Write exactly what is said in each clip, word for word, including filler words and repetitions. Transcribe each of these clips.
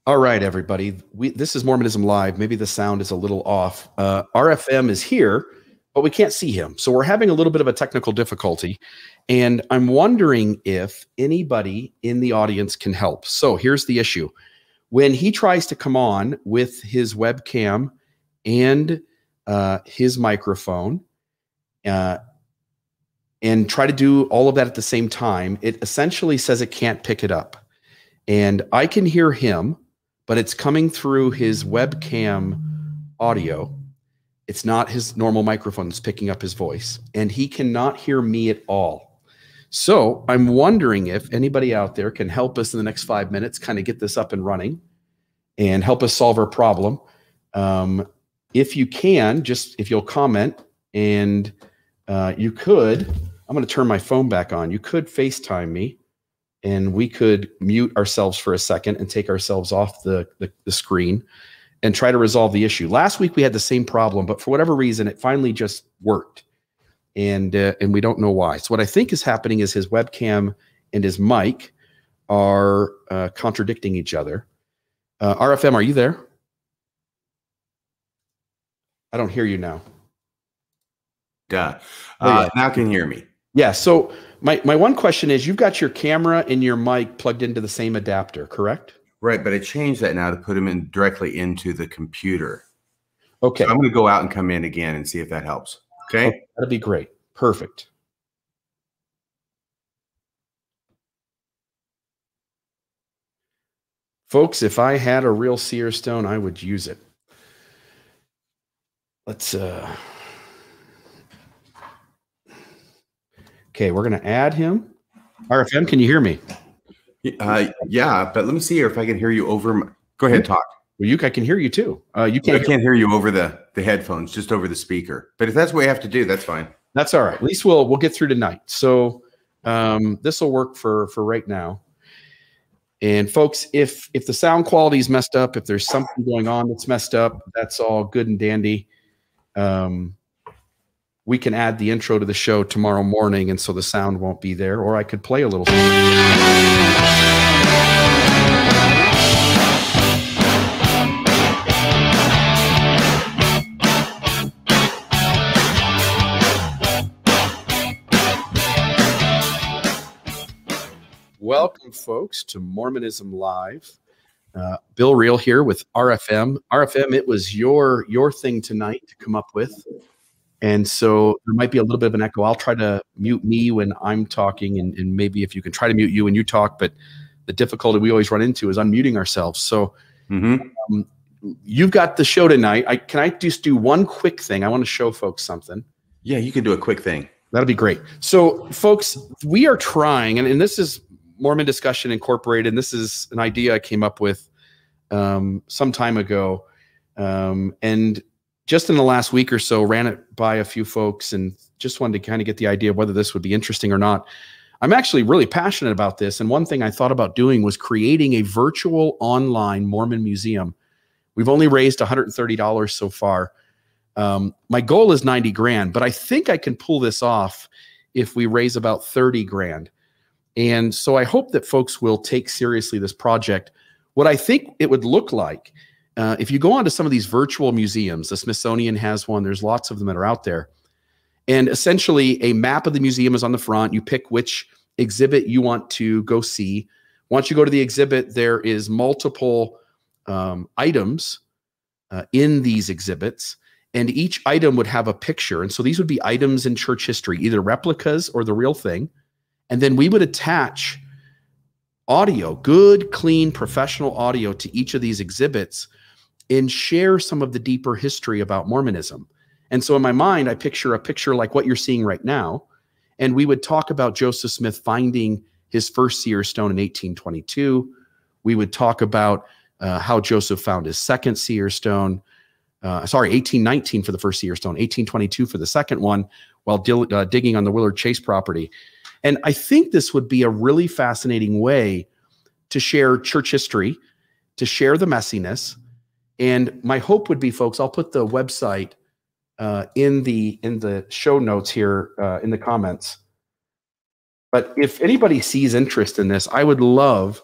All right, everybody. We, this is Mormonism Live. Maybe the sound is a little off. Uh, R F M is here, but we can't see him. So we're having a little bit of a technical difficulty. And I'm wondering if anybody in the audience can help. So here's the issue. When he tries to come on with his webcam and uh, his microphone uh, and try to do all of that at the same time, it essentially says it can't pick it up. And I can hear him, but it's coming through his webcam audio. It's not his normal microphone that's picking up his voice, and he cannot hear me at all. So I'm wondering if anybody out there can help us in the next five minutes, kind of get this up and running and help us solve our problem. Um, if you can, just if you'll comment, and uh, you could, I'm going to turn my phone back on. You could FaceTime me, and we could mute ourselves for a second and take ourselves off the, the, the screen and try to resolve the issue. Last week we had the same problem, but for whatever reason, it finally just worked. And, uh, and we don't know why. So what I think is happening is his webcam and his mic are uh, contradicting each other. Uh, R F M, are you there? I don't hear you now. Duh. Oh, uh, yeah. Now can you hear me? Yeah. So my, my one question is, you've got your camera and your mic plugged into the same adapter, correct? Right. But I changed that now to put them in directly into the computer. Okay. So I'm going to go out and come in again and see if that helps. Okay. Okay, that'd be great. Perfect. Folks, if I had a real seer stone, I would use it. Let's, uh, okay, we're going to add him. R F M, can you hear me? Uh, yeah, but let me see if I can hear you over. My, go ahead, talk. Well, you, I can hear you too. Uh, you can't. I can't hear you over the the headphones, just over the speaker. But if that's what we have to do, that's fine. That's all right. At least we'll we'll get through tonight. So um, this will work for for right now. And folks, if if the sound quality is messed up, if there's something going on that's messed up, that's all good and dandy. Um, we can add the intro to the show tomorrow morning, and so the sound won't be there. Or I could play a little. Welcome, folks, to Mormonism Live. Uh, Bill Reel here with R F M. R F M, it was your your thing tonight to come up with. And so there might be a little bit of an echo. I'll try to mute me when I'm talking, and, and maybe if you can try to mute you when you talk. But the difficulty we always run into is unmuting ourselves. So mm-hmm. um, you've got the show tonight. I, can I just do one quick thing? I want to show folks something. Yeah, you can do a quick thing. That'll be great. So, folks, we are trying, and, and this is Mormon Discussion Incorporated, and this is an idea I came up with um, some time ago. Um, and just in the last week or so, ran it by a few folks and just wanted to kind of get the idea of whether this would be interesting or not. I'm actually really passionate about this. And one thing I thought about doing was creating a virtual online Mormon museum. We've only raised one hundred thirty dollars so far. Um, my goal is ninety grand, but I think I can pull this off if we raise about thirty grand. And so I hope that folks will take seriously this project. What I think it would look like, uh, if you go onto some of these virtual museums, the Smithsonian has one, there's lots of them that are out there. And essentially a map of the museum is on the front. You pick which exhibit you want to go see. Once you go to the exhibit, there is multiple um, items uh, in these exhibits, and each item would have a picture. And so these would be items in church history, either replicas or the real thing. And then we would attach audio, good, clean, professional audio to each of these exhibits and share some of the deeper history about Mormonism. And so in my mind, I picture a picture like what you're seeing right now. And we would talk about Joseph Smith finding his first seer stone in eighteen twenty-two. We would talk about uh, how Joseph found his second seer stone. Uh, sorry, eighteen nineteen for the first seer stone, eighteen twenty-two for the second one, while uh, digging on the Willard Chase property. And I think this would be a really fascinating way to share church history, to share the messiness. And my hope would be, folks, I'll put the website uh, in the in the show notes here uh, in the comments. But if anybody sees interest in this, I would love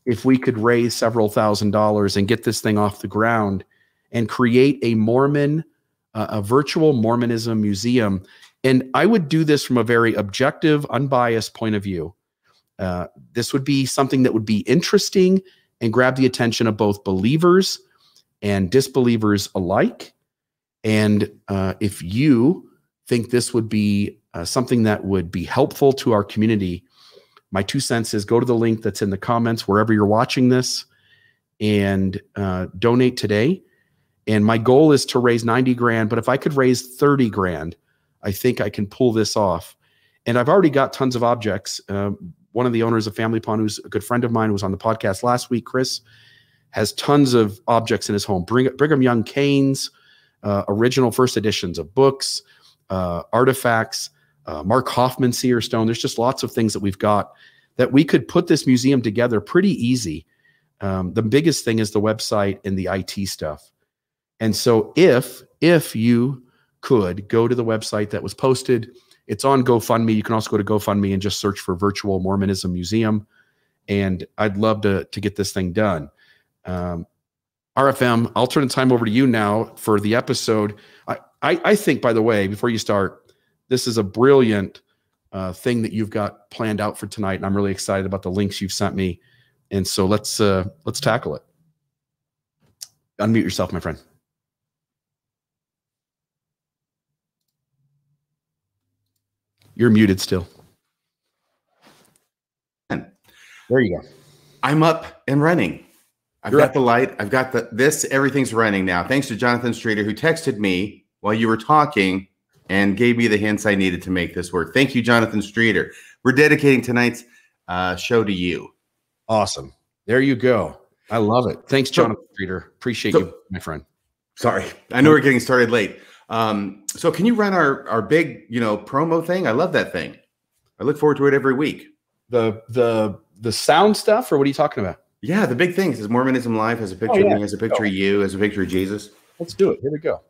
if we could raise several thousand dollars and get this thing off the ground and create a Mormon, uh, a virtual Mormonism museum. And I would do this from a very objective, unbiased point of view. Uh, this would be something that would be interesting and grab the attention of both believers and disbelievers alike. And uh, if you think this would be uh, something that would be helpful to our community, my two cents is go to the link that's in the comments wherever you're watching this and uh, donate today. And my goal is to raise ninety grand, but if I could raise thirty grand, I think I can pull this off. And I've already got tons of objects. Uh, one of the owners of Family Pond, who's a good friend of mine, was on the podcast last week, Chris, has tons of objects in his home. Bring, Brigham Young canes, uh, original first editions of books, uh, artifacts, uh, Mark Hoffman seer stone. There's just lots of things that we've got that we could put this museum together pretty easy. Um, the biggest thing is the website and the I T stuff. And so if, if you could go to the website that was posted, it's on GoFundMe. You can also go to GoFundMe and just search for Virtual Mormonism Museum. And I'd love to, to get this thing done. Um, R F M, I'll turn the time over to you now for the episode. I, I, I think, by the way, before you start, this is a brilliant uh, thing that you've got planned out for tonight. And I'm really excited about the links you've sent me. And so let's, uh, let's tackle it. Unmute yourself, my friend. You're muted still. There you go. I'm up and running. I've You're got up. the light. I've got the this. Everything's running now. Thanks to Jonathan Streeter, who texted me while you were talking and gave me the hints I needed to make this work. Thank you, Jonathan Streeter. We're dedicating tonight's uh, show to you. Awesome. There you go. I love it. Thanks, Jonathan so, Streeter. Appreciate so, you, my friend. Sorry. I know we're getting started late. Um, so can you run our, our big, you know, promo thing? I love that thing. I look forward to it every week. The, the, the sound stuff, or what are you talking about? Yeah. The big thing is Mormonism Live has a picture oh, yeah. of me, has a picture oh. of you, has a picture of Jesus. Let's do it. Here we go.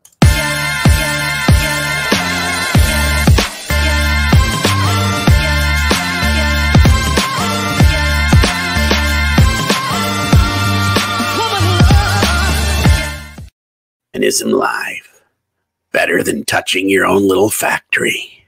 Mormonism Live. Better than touching your own little factory.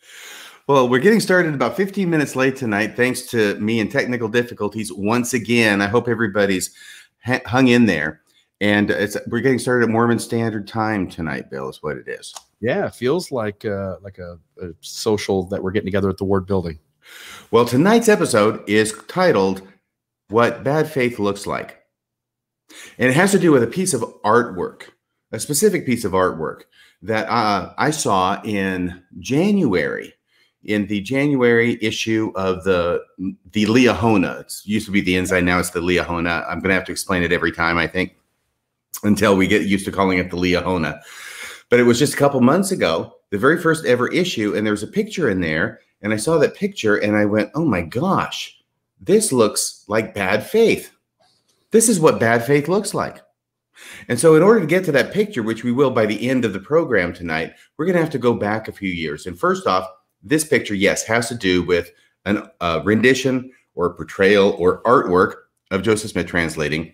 Well, we're getting started about fifteen minutes late tonight, thanks to me and technical difficulties once again. I hope everybody's hung in there. And it's we're getting started at Mormon Standard Time tonight, Bill, is what it is. Yeah, it feels like uh, like a, a social that we're getting together at the Ward Building. Well, tonight's episode is titled What Bad Faith Looks Like. And it has to do with a piece of artwork, a specific piece of artwork that uh, I saw in January, in the January issue of the the Liahona. It used to be the Ensign, now it's the Liahona. I'm going to have to explain it every time, I think, until we get used to calling it the Liahona. But it was just a couple months ago, the very first ever issue, and there was a picture in there, and I saw that picture, and I went, oh my gosh, this looks like bad faith. This is what bad faith looks like. And so in order to get to that picture, which we will by the end of the program tonight, we're going to have to go back a few years. And first off, this picture, yes, has to do with a uh, rendition or portrayal or artwork of Joseph Smith translating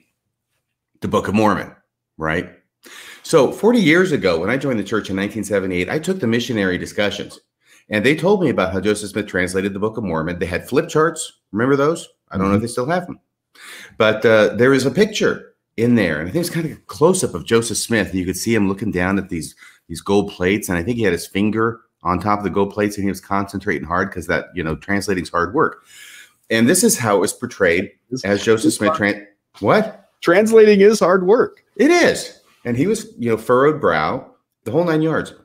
the Book of Mormon, right? So forty years ago, when I joined the church in nineteen seventy-eight, I took the missionary discussions, and they told me about how Joseph Smith translated the Book of Mormon. They had flip charts. Remember those? I don't mm-hmm. know if they still have them. But uh, there is a picture in there, and I think it's kind of a close-up of Joseph Smith, and you could see him looking down at these these gold plates, and I think he had his finger on top of the gold plates, and he was concentrating hard because that, you know, translating is hard work. And this is how it was portrayed as Joseph Smith. Tran what? Translating is hard work. It is. And he was, you know, furrowed brow, the whole nine yards.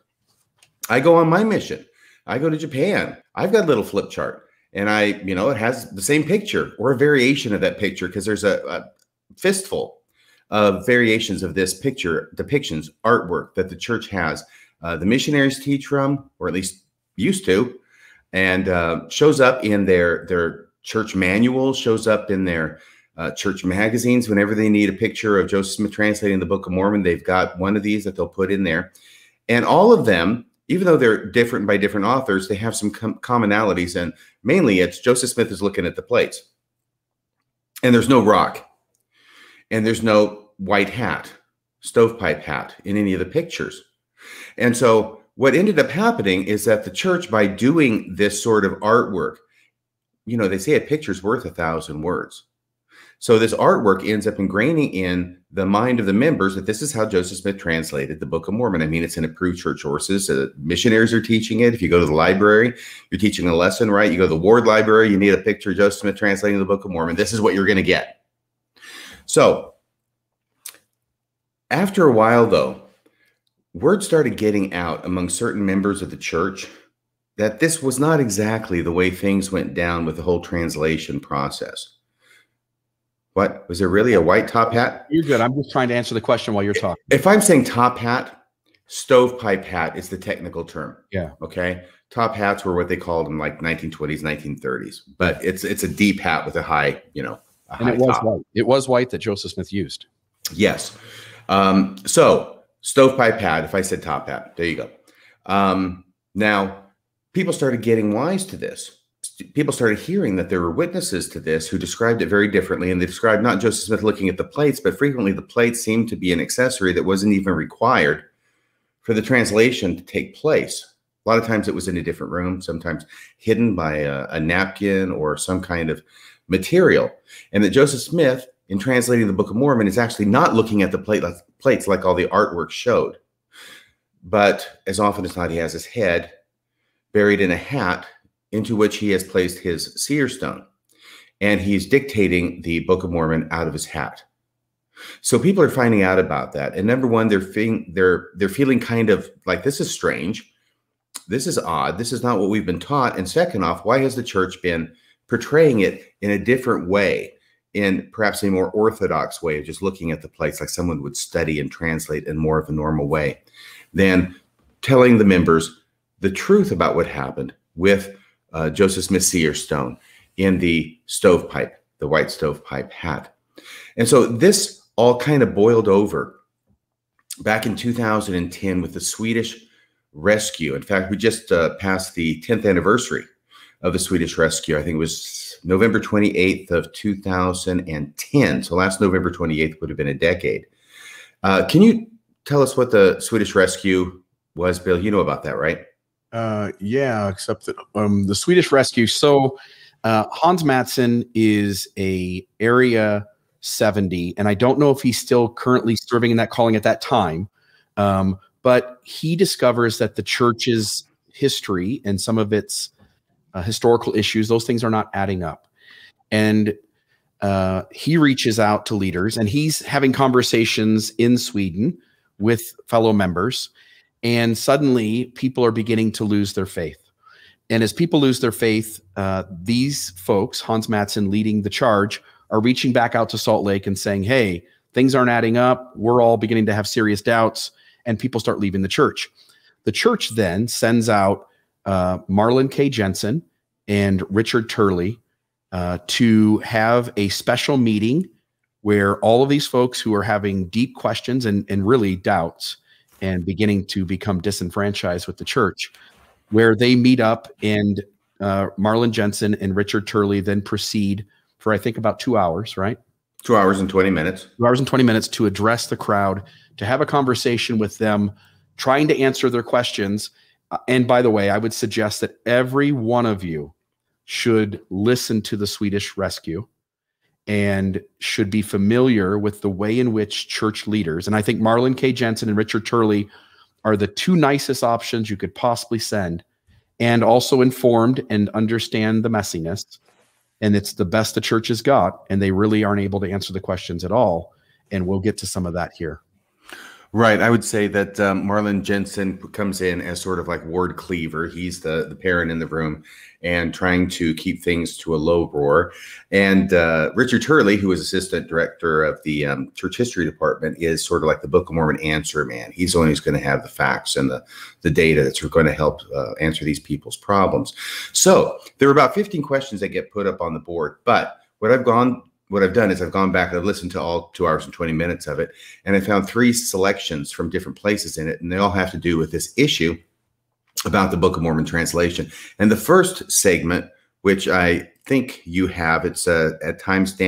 I go on my mission. I go to Japan. I've got a little flip chart, and I, you know, it has the same picture or a variation of that picture because there's a, a fistful of variations of this picture, depictions, artwork that the church has. Uh, the missionaries teach from, or at least used to, and uh, shows up in their, their church manual, shows up in their uh, church magazines. Whenever they need a picture of Joseph Smith translating the Book of Mormon, they've got one of these that they'll put in there. And all of them, even though they're different by different authors, they have some com commonalities, and mainly it's Joseph Smith is looking at the plates. And there's no rock. And there's no white hat, stovepipe hat in any of the pictures. And so what ended up happening is that the church, by doing this sort of artwork, you know, they say a picture's worth a thousand words. So this artwork ends up ingraining in the mind of the members that this is how Joseph Smith translated the Book of Mormon. I mean, it's in approved church sources. Uh, missionaries are teaching it. If you go to the library, you're teaching a lesson, right? You go to the Ward Library, you need a picture of Joseph Smith translating the Book of Mormon. This is what you're going to get. So after a while, though, word started getting out among certain members of the church that this was not exactly the way things went down with the whole translation process. What? Was there really a white top hat? You're good. I'm just trying to answer the question while you're talking. If I'm saying top hat, stovepipe hat is the technical term. Yeah. Okay. Top hats were what they called in like nineteen twenties, nineteen thirties, but it's it's a deep hat with a high, you know, a and high it was top. white. It was white that Joseph Smith used. Yes. Um, so stovepipe hat, if I said top hat, there you go. Um, now, people started getting wise to this. People started hearing that there were witnesses to this who described it very differently. And they described not Joseph Smith looking at the plates, but frequently the plates seemed to be an accessory that wasn't even required for the translation to take place. A lot of times it was in a different room, sometimes hidden by a, a napkin or some kind of material. And that Joseph Smith, in translating the Book of Mormon, is actually not looking at the plate, like, plates like all the artwork showed. But as often as not, he has his head buried in a hat into which he has placed his seer stone. And he's dictating the Book of Mormon out of his hat. So people are finding out about that. And number one, they're feeling, they're, they're feeling kind of like, this is strange. This is odd. This is not what we've been taught. And second off, why has the church been portraying it in a different way, in perhaps a more orthodox way of just looking at the plates like someone would study and translate in more of a normal way, than telling the members the truth about what happened with uh, Joseph Smith's seer stone in the stovepipe, the white stovepipe hat. And so this all kind of boiled over back in two thousand ten with the Swedish rescue. In fact, we just uh, passed the tenth anniversary of the Swedish rescue. I think it was November twenty-eighth of two thousand ten. So last November twenty-eighth would have been a decade. Uh, can you tell us what the Swedish rescue was, Bill? You know about that, right? Uh, yeah, except that um, the Swedish rescue. So uh, Hans Mattsson is a area seventy, and I don't know if he's still currently serving in that calling at that time. Um, but he discovers that the church's history and some of its uh, historical issues, those things are not adding up. And uh, he reaches out to leaders, and he's having conversations in Sweden with fellow members. And suddenly people are beginning to lose their faith. And as people lose their faith, uh, these folks, Hans Mattsson leading the charge, are reaching back out to Salt Lake and saying, hey, things aren't adding up. We're all beginning to have serious doubts. And people start leaving the church. The church then sends out uh, Marlon K. Jensen and Richard Turley uh, to have a special meeting where all of these folks who are having deep questions and, and really doubts and beginning to become disenfranchised with the church, where they meet up, and uh, Marlon Jensen and Richard Turley then proceed for, I think, about two hours, right? Two hours and twenty minutes. Two hours and twenty minutes to address the crowd, to have a conversation with them, trying to answer their questions. Uh, and by the way, I would suggest that every one of you should listen to the Swedish rescue and should be familiar with the way in which church leaders, and I think Marlon K. Jensen and Richard Turley are the two nicest options you could possibly send, and also informed and understand the messiness. And it's the best the church has got, and they really aren't able to answer the questions at all. And we'll get to some of that here. Right. I would say that um, Marlon Jensen comes in as sort of like ward cleaver. He's the, the parent in the room and trying to keep things to a low roar. And uh, Richard Turley, who is assistant director of the um, church history department, is sort of like the Book of Mormon answer man. He's the one who's going to have the facts and the, the data that's going to help uh, answer these people's problems. So there were about fifteen questions that get put up on the board. But what I've gone What I've done is I've gone back and I've listened to all two hours and twenty minutes of it, and I found three selections from different places in it, and they all have to do with this issue about the Book of Mormon translation. And the first segment, which I think you have, it's uh, at timestamp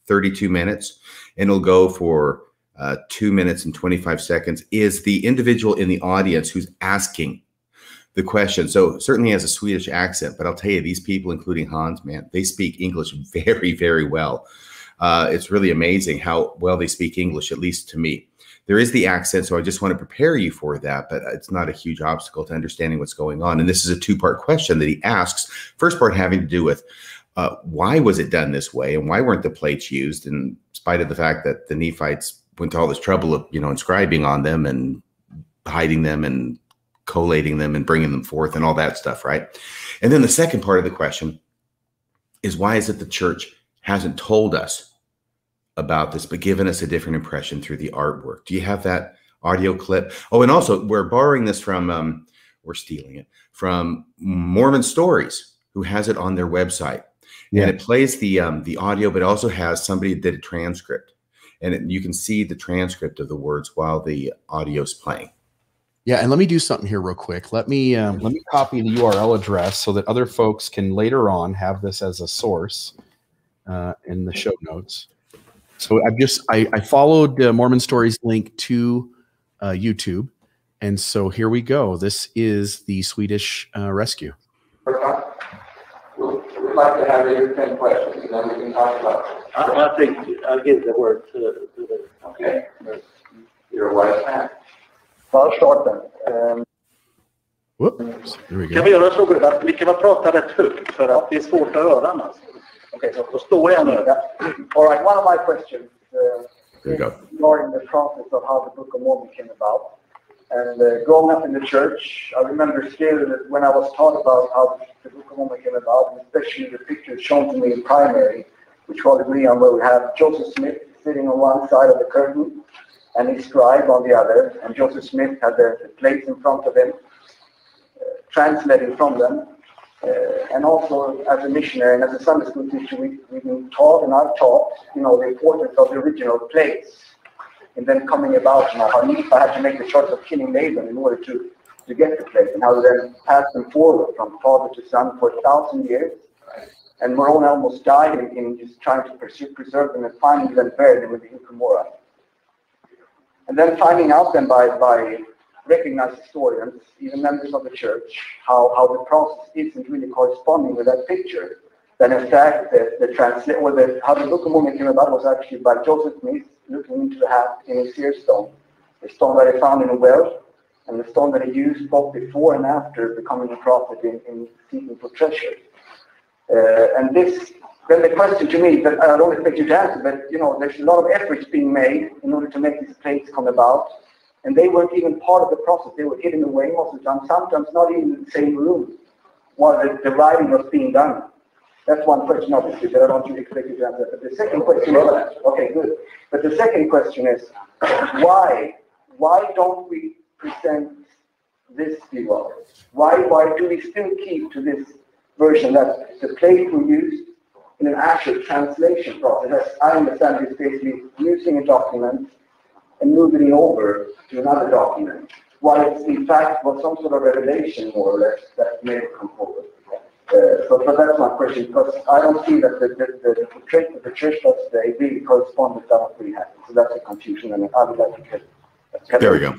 thirty-two minutes, and it'll go for uh, two minutes and twenty-five seconds, is the individual in the audience who's asking the question. So certainly has a Swedish accent, but I'll tell you, these people, including Hans, man, they speak English very, very well. Uh, it's really amazing how well they speak English, at least to me. There is the accent, so I just want to prepare you for that, but it's not a huge obstacle to understanding what's going on. And this is a two-part question that he asks. First part having to do with uh, why was it done this way, and why weren't the plates used, in spite of the fact that the Nephites went to all this trouble of, you know, inscribing on them and hiding them and collating them and bringing them forth and all that stuff, right? And then the second part of the question is, why is it the church hasn't told us about this, but given us a different impression through the artwork? Do you have that audio clip? Oh, and also we're borrowing this from, um, we're stealing it from Mormon Stories, who has it on their website. Yeah. And it plays the, um, the audio, but also has somebody that did a transcript. And it, you can see the transcript of the words while the audio is playing. Yeah, and let me do something here real quick. Let me um, let me copy the U R L address so that other folks can later on have this as a source uh, in the show notes. So I've just I, I followed uh, Mormon Stories link to uh, YouTube, and so here we go. This is the Swedish uh, rescue. We'd like to have your ten questions, and then we can talk about it. I, I think I'll give the word to, to the. Okay, you're a wise man. I'll start then. Um, Whoops, there we go. Kan vi göra så good att vi kan prata rätt högt för att det är svårt att höra annars? Okay, so då står jag nu. All right, one of my questions uh, There you go. regarding the process of how the Book of Mormon came about. And uh, growing up in the church, I remember still that when I was taught about how the Book of Mormon came about, and especially the pictures shown to me in primary, which all agree on, where we have Joseph Smith sitting on one side of the curtain and his scribe on the other, and Joseph Smith had the, the plates in front of him, uh, translating from them. Uh, and also as a missionary and as a Sunday school teacher, we, we've been taught, and I've taught, you know, the importance of the original plates, and then coming about, you know, how Nephi had to make the choice of killing Laban in order to, to get the plates, and how they then passed them forward from father to son for a thousand years. And Moroni almost died in, in just trying to pursue, preserve them, and finally then buried them with the Ucumora. And then finding out then by, by recognized historians, even members of the church, how, how the process isn't really corresponding with that picture. Then in fact, the, the translate, or the, how the Book of Mormon came about was actually by Joseph Smith looking into the hat in a seer stone, the stone that he found in a well, and the stone that he used both before and after becoming a prophet in, in seeking for treasure. Uh, and this, then the question to me, that I don't expect you to answer, but you know, there's a lot of efforts being made in order to make these plates come about, and they weren't even part of the process. They were hidden away most of the time, sometimes not even in the same room while the, the writing was being done. That's one question, obviously, but I don't really expect you to answer. But the second question is, okay, good. But the second question is, why? Why don't we present this view? Why? Why do we still keep to this version that the plates were used in an actual translation process? As I understand, it's basically using a document and moving it over to another document, while it's in fact was some sort of revelation, more or less, that made it come forward. Uh, so, so that's my question, because I don't see that the, the, the, the portrait of the church does today really corresponds with that we have. So that's a confusion, and I would like to get. get There we go.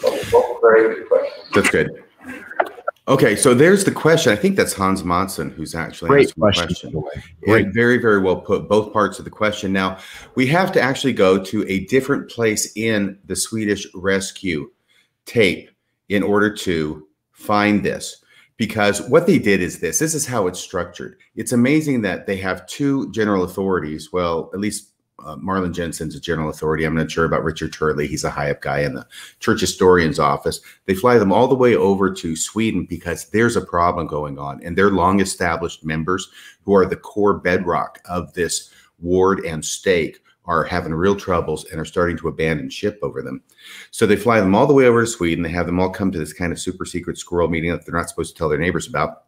Very good question. That's good. Okay, so there's the question. I think that's Hans Monson who's actually Great asking the question. question. Great. And very, very well put, both parts of the question. Now, we have to actually go to a different place in the Swedish rescue tape in order to find this. Because what they did is this. This is how it's structured. It's amazing that they have two general authorities. Well, at least uh, Marlon Jensen's a general authority. I'm not sure about Richard Turley. He's a high-up guy in the church historian's office. They fly them all the way over to Sweden because there's a problem going on. And their long-established members, who are the core bedrock of this ward and stake, are having real troubles and are starting to abandon ship over them. So they fly them all the way over to Sweden. They have them all come to this kind of super secret squirrel meeting that they're not supposed to tell their neighbors about.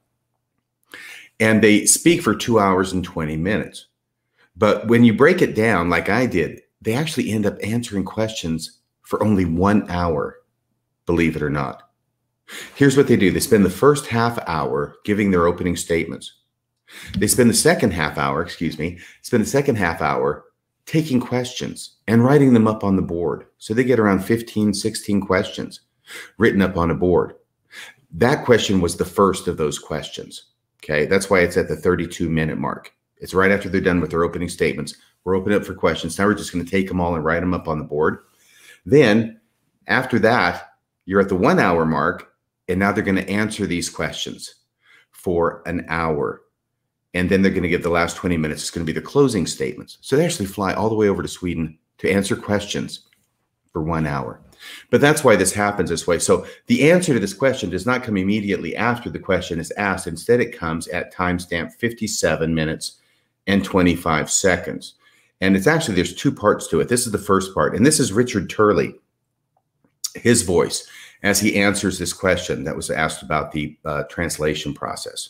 And they speak for two hours and twenty minutes. But when you break it down, like I did, they actually end up answering questions for only one hour, believe it or not. Here's what they do. They spend the first half hour giving their opening statements. They spend the second half hour, excuse me, spend the second half hour taking questions and writing them up on the board. So they get around fifteen, sixteen questions written up on a board. That question was the first of those questions. Okay, that's why it's at the thirty-two minute mark. It's right after they're done with their opening statements. We're opening up for questions. Now we're just going to take them all and write them up on the board. Then after that, you're at the one hour mark, and now they're going to answer these questions for an hour. And then they're going to give the last twenty minutes. It's going to be the closing statements. So they actually fly all the way over to Sweden to answer questions for one hour. But that's why this happens this way. So the answer to this question does not come immediately after the question is asked. Instead, it comes at timestamp fifty-seven minutes and twenty-five seconds. And it's actually, there's two parts to it. This is the first part. And this is Richard Turley, his voice, as he answers this question that was asked about the uh, translation process.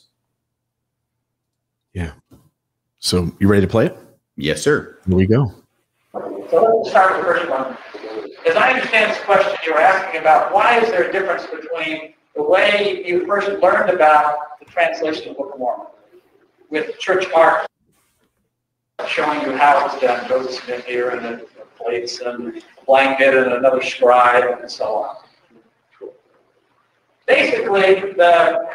Yeah. So you ready to play it? Yes, sir. Here we go. So let's start with the first one. As I understand this question, you were asking about why is there a difference between the way you first learned about the translation of the Book of Mormon with church art showing you how it's done, Joseph Smith here and the plates and blanket and another scribe and so on. Basically, the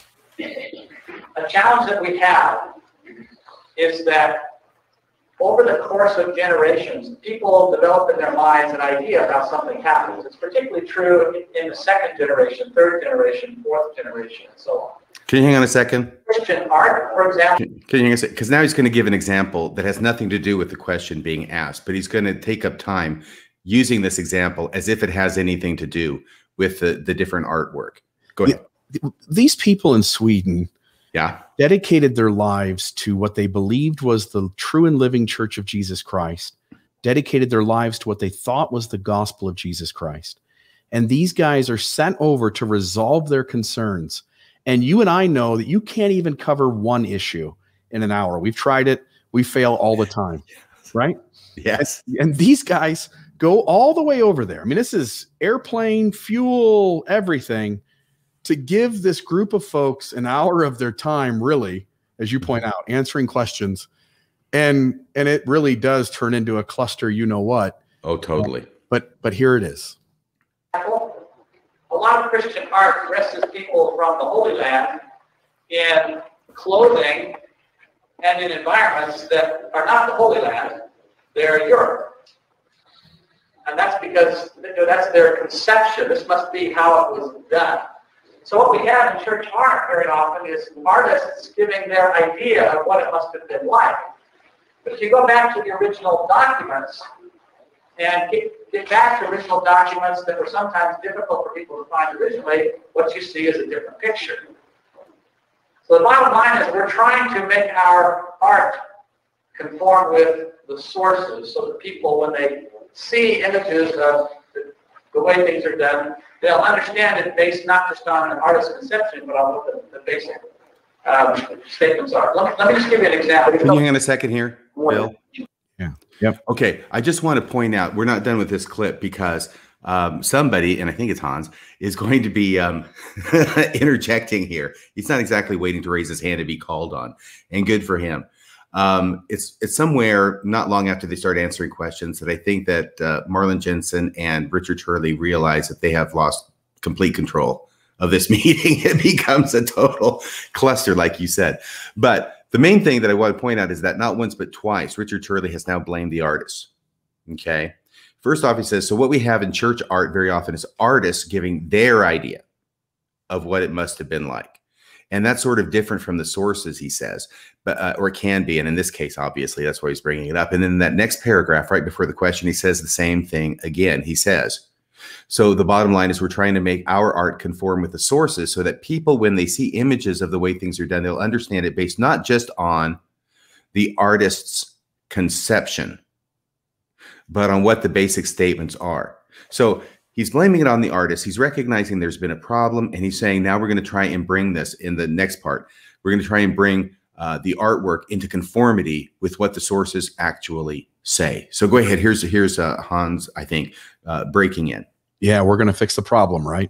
a challenge that we have is that over the course of generations, people develop in their minds an idea of how something happens. It's particularly true in the second generation, third generation, fourth generation, and so on. Can you hang on a second? Christian art, for example. Can, can you hang on a second? Because now he's going to give an example that has nothing to do with the question being asked, but he's going to take up time using this example as if it has anything to do with the, the different artwork. Go ahead. These people in Sweden yeah. dedicated their lives to what they believed was the true and living Church of Jesus Christ, dedicated their lives to what they thought was the gospel of Jesus Christ. And these guys are sent over to resolve their concerns. And you and I know that you can't even cover one issue in an hour. We've tried it. We fail all the time, right? Yes. And, and these guys go all the way over there. I mean, this is airplane, fuel, everything, to give this group of folks an hour of their time, really, as you point out, answering questions. And and it really does turn into a cluster, you know what. Oh, totally. But but here it is. A lot of Christian art dresses people from the Holy Land in clothing and in environments that are not the Holy Land. They're Europe. And that's because that's their conception. This must be how it was done. So what we have in church art very often is artists giving their idea of what it must have been like. But if you go back to the original documents and get, get back to original documents that were sometimes difficult for people to find originally, what you see is a different picture. So the bottom line is we're trying to make our art conform with the sources so that people, when they see images of the, the way things are done, they'll understand it based not just on an artist's conception, but on what the, the basic um, statements are. Let me, let me just give you an example. Can you hang on a second here, Bill? Yeah. Yep. Okay. I just want to point out, we're not done with this clip because um, somebody, and I think it's Hans, is going to be um, interjecting here. He's not exactly waiting to raise his hand to be called on, and good for him. Um, it's it's somewhere not long after they start answering questions that I think that uh, Marlon Jensen and Richard Turley realize that they have lost complete control of this meeting. It becomes a total cluster, like you said. But the main thing that I want to point out is that not once but twice, Richard Turley has now blamed the artists. Okay. First off, he says, so what we have in church art very often is artists giving their idea of what it must have been like. And that's sort of different from the sources, he says, but uh, or can be. And in this case, obviously, that's why he's bringing it up. And then in that next paragraph, right before the question, he says the same thing again. He says, so the bottom line is we're trying to make our art conform with the sources so that people, when they see images of the way things are done, they'll understand it based not just on the artist's conception, but on what the basic statements are. So he's blaming it on the artist. He's recognizing there's been a problem, and he's saying, now we're going to try and bring this in the next part. We're going to try and bring uh, the artwork into conformity with what the sources actually say. So go ahead. Here's, here's uh, Hans, I think, uh, breaking in. Yeah, we're going to fix the problem, right?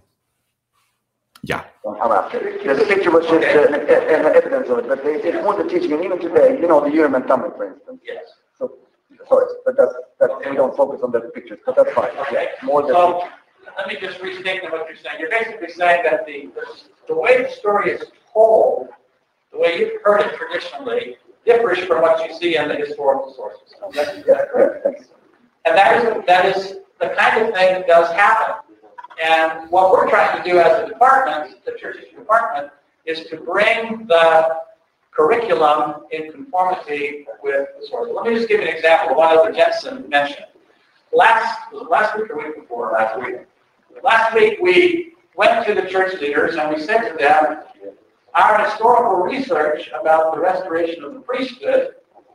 Yeah. Come after. The picture was just uh, an, an evidence of it, but they, it's more the teaching. And even today, you know, the urim and thumbing, for instance. Yes. So Sorry, but that's, that's we don't focus on the pictures, but that's fine. Okay. Yeah, more than So let me just restate what you're saying. You're basically saying that the, the the way the story is told, the way you've heard it traditionally, differs from what you see in the historical sources. That's, yeah, correct. Thanks. and that is that is the kind of thing that does happen. And what we're trying to do as a department, the church history department, is to bring the curriculum in conformity with the source. Let me just give you an example. One other Jensen mentioned. Last was it last week or week before? Last week. Last week we went to the church leaders and we said to them, our historical research about the restoration of the priesthood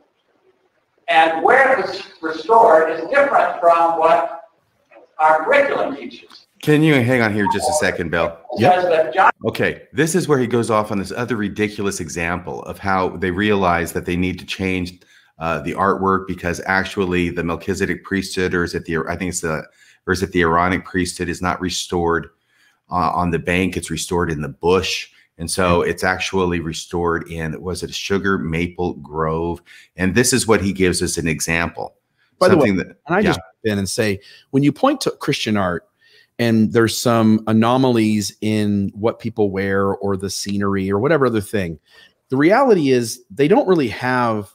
and where it was restored is different from what our curriculum teaches. Can you hang on here just a second, Bill? Yep. Okay, this is where he goes off on this other ridiculous example of how they realize that they need to change uh, the artwork because actually the Melchizedek priesthood, or is it the I think it's the or is it the Aaronic priesthood, is not restored uh, on the bank; it's restored in the bush, and so it's actually restored in was it a sugar maple grove? And this is what he gives us an example. By the way, that, and I yeah. just in and say when you point to Christian art. And there's some anomalies in what people wear or the scenery or whatever other thing. The reality is they don't really have,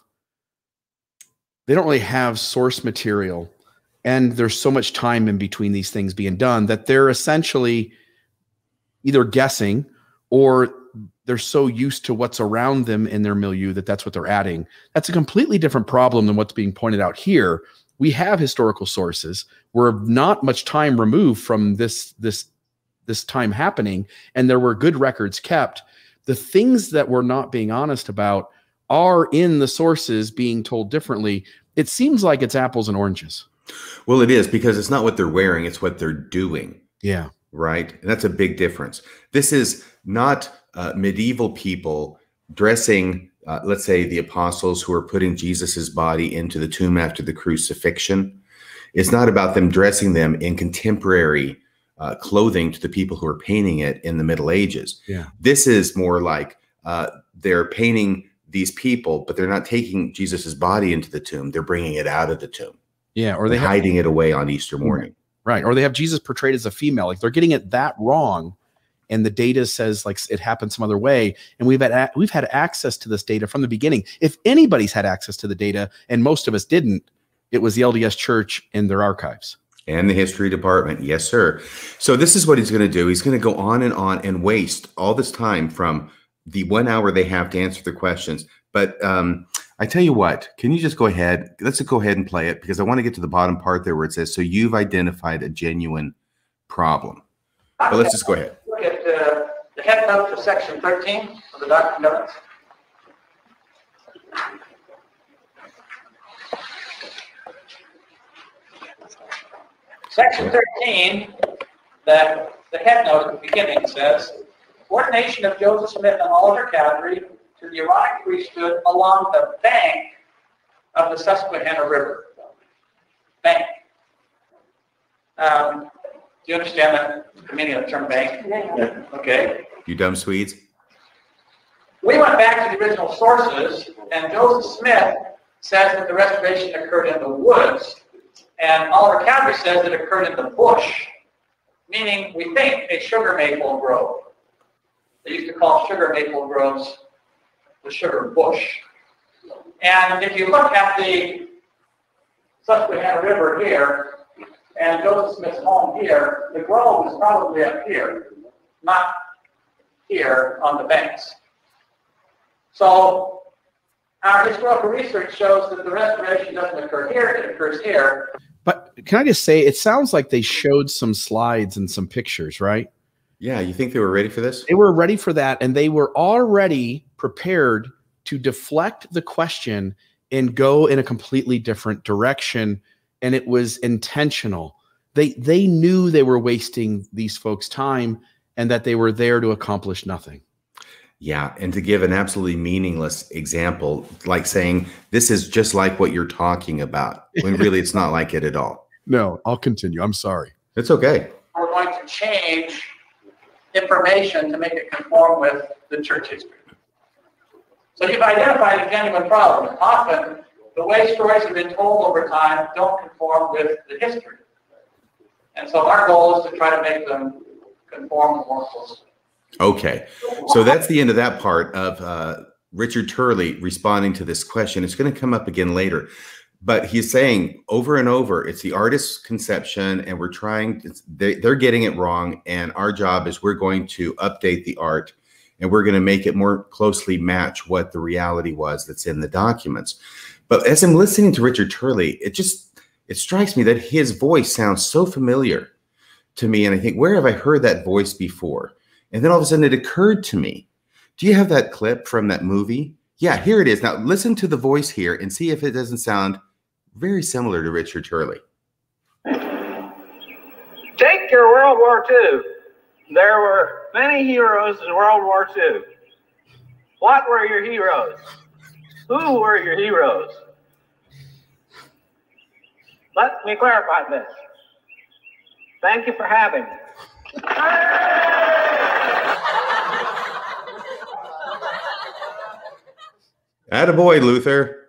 they don't really have source material. And there's so much time in between these things being done that they're essentially either guessing or they're so used to what's around them in their milieu that that's what they're adding. That's a completely different problem than what's being pointed out here. We have historical sources. We're not much time removed from this, this, this time happening, and there were good records kept. The things that we're not being honest about are in the sources being told differently. It seems like it's apples and oranges. Well, it is because it's not what they're wearing, it's what they're doing. Yeah. Right? And that's a big difference. This is not uh, medieval people dressing Uh, let's say the apostles who are putting Jesus's body into the tomb after the crucifixion. It's not about them dressing them in contemporary uh, clothing to the people who are painting it in the Middle Ages. Yeah. This is more like uh, they're painting these people, but they're not taking Jesus's body into the tomb. They're bringing it out of the tomb. Yeah. Or they have, hiding it away on Easter morning. Right. Or they have Jesus portrayed as a female. Like they're getting it that wrong. And the data says like it happened some other way. And we've had we've had access to this data from the beginning. If anybody's had access to the data, and most of us didn't, it was the L D S Church in their archives. And the history department. Yes, sir. So this is what he's going to do. He's going to go on and on and waste all this time from the one hour they have to answer the questions. But um, I tell you what, can you just go ahead? Let's go ahead and play it because I want to get to the bottom part there where it says, so you've identified a genuine problem. But let's just go ahead. Look at uh, the head note to section thirteen of the document notes. Section thirteen, the, the head note at the beginning says, ordination of Joseph Smith and Oliver Cowdery to the Aaronic priesthood along the bank of the Susquehanna River. Bank. Um, Do you understand that, the meaning of the term bank? Yeah. Okay. You dumb Swedes. We went back to the original sources, and Joseph Smith says that the restoration occurred in the woods, and Oliver Cowdery says it occurred in the bush, meaning we think a sugar maple grove. They used to call sugar maple groves the sugar bush. And if you look at the Susquehanna River here, and Joseph Smith's home here, the grove is probably up here, not here on the banks. So our historical research shows that the restoration doesn't occur here, it occurs here. But can I just say, it sounds like they showed some slides and some pictures, right? Yeah, you think they were ready for this? They were ready for that, and they were already prepared to deflect the question and go in a completely different direction. And it was intentional. They they knew they were wasting these folks' time and that they were there to accomplish nothing. Yeah, and to give an absolutely meaningless example, like saying, this is just like what you're talking about, when really it's not like it at all. No, I'll continue. I'm sorry. It's okay. We're going to change information to make it conform with the church history. So you've identified a genuine problem. Often the way stories have been told over time don't conform with the history. And so our goal is to try to make them conform more closely. Okay, so that's the end of that part of uh, Richard Turley responding to this question. It's going to come up again later. But he's saying over and over, it's the artist's conception, and we're trying, to, they, they're getting it wrong. And our job is we're going to update the art, and we're going to make it more closely match what the reality was that's in the documents. But as I'm listening to Richard Turley, it just, it strikes me that his voice sounds so familiar to me. And I think, where have I heard that voice before? And then all of a sudden it occurred to me, do you have that clip from that movie? Yeah, here it is. Now listen to the voice here and see if it doesn't sound very similar to Richard Turley. Take your World War Two. There were many heroes in World War Two. What were your heroes? Who were your heroes? Let me clarify this. Thank you for having me. Attaboy, Luther.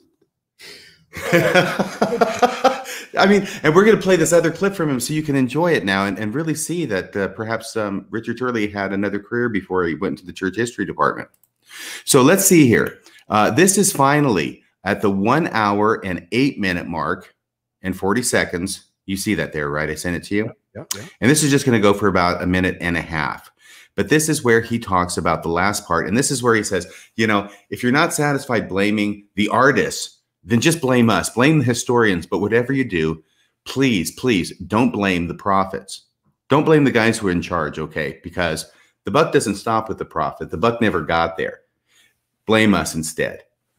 I mean, and we're going to play this other clip from him so you can enjoy it now and, and really see that uh, perhaps um, Richard Turley had another career before he went into the church history department. So let's see here. Uh, this is finally at the one hour and eight minute mark and forty seconds. You see that there, right? I sent it to you. Yeah, yeah. And this is just going to go for about a minute and a half. But this is where he talks about the last part. And this is where he says, you know, if you're not satisfied blaming the artists, then just blame us, blame the historians. But whatever you do, please, please don't blame the prophets. Don't blame the guys who are in charge, okay? Because the buck doesn't stop with the prophet. The buck never got there. Blame us instead.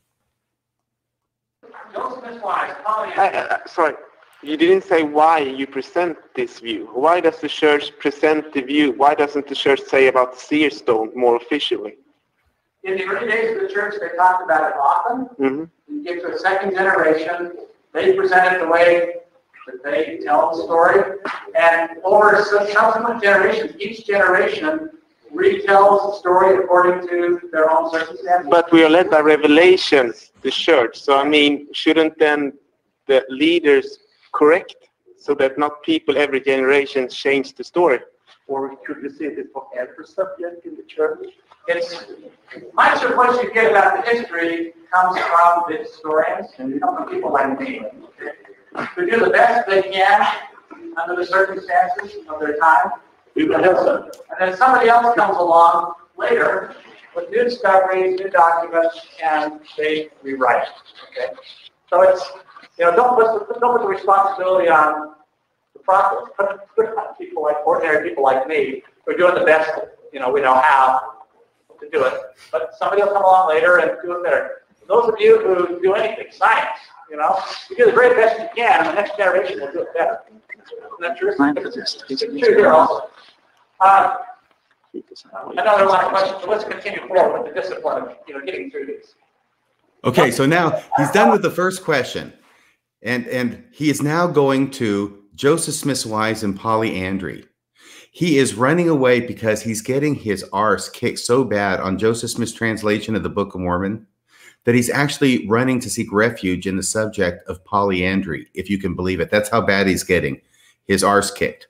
Uh, sorry, you didn't say why you present this view. Why does the church present the view? Why doesn't the church say about the seer stone more officially? In the early days of the church, they talked about it often. Mm-hmm. You get to a second generation, they present it the way that they tell the story. And over subsequent generations, each generation retells the story according to their own circumstances. But we are led by revelation, the church. So, I mean, shouldn't then the leaders correct so that not people every generation change the story? Or could you say this for every subject in the church? It's much of what you get about the history comes from the historians and from people like me who do the best they can under the circumstances of their time. And then somebody else comes along later with new discoveries, new documents, and they rewrite. Okay, so it's, you know, don't put the, don't put the responsibility on the prophets, put it on people like ordinary people like me who are doing the best, you know, we know how to do it. But somebody will come along later and do it better. Those of you who do anything, science, you know, you do the very best you can, and the next generation will do it better. Isn't that true? It's true here also. Uh, I know there are a lot of questions, so let's continue forward with the discipline of, you know, getting through these. Okay, so now he's done with the first question. And, and he is now going to Joseph Smith's wives and polyandry. He is running away because he's getting his arse kicked so bad on Joseph Smith's translation of the Book of Mormon that he's actually running to seek refuge in the subject of polyandry, if you can believe it. That's how bad he's getting his arse kicked.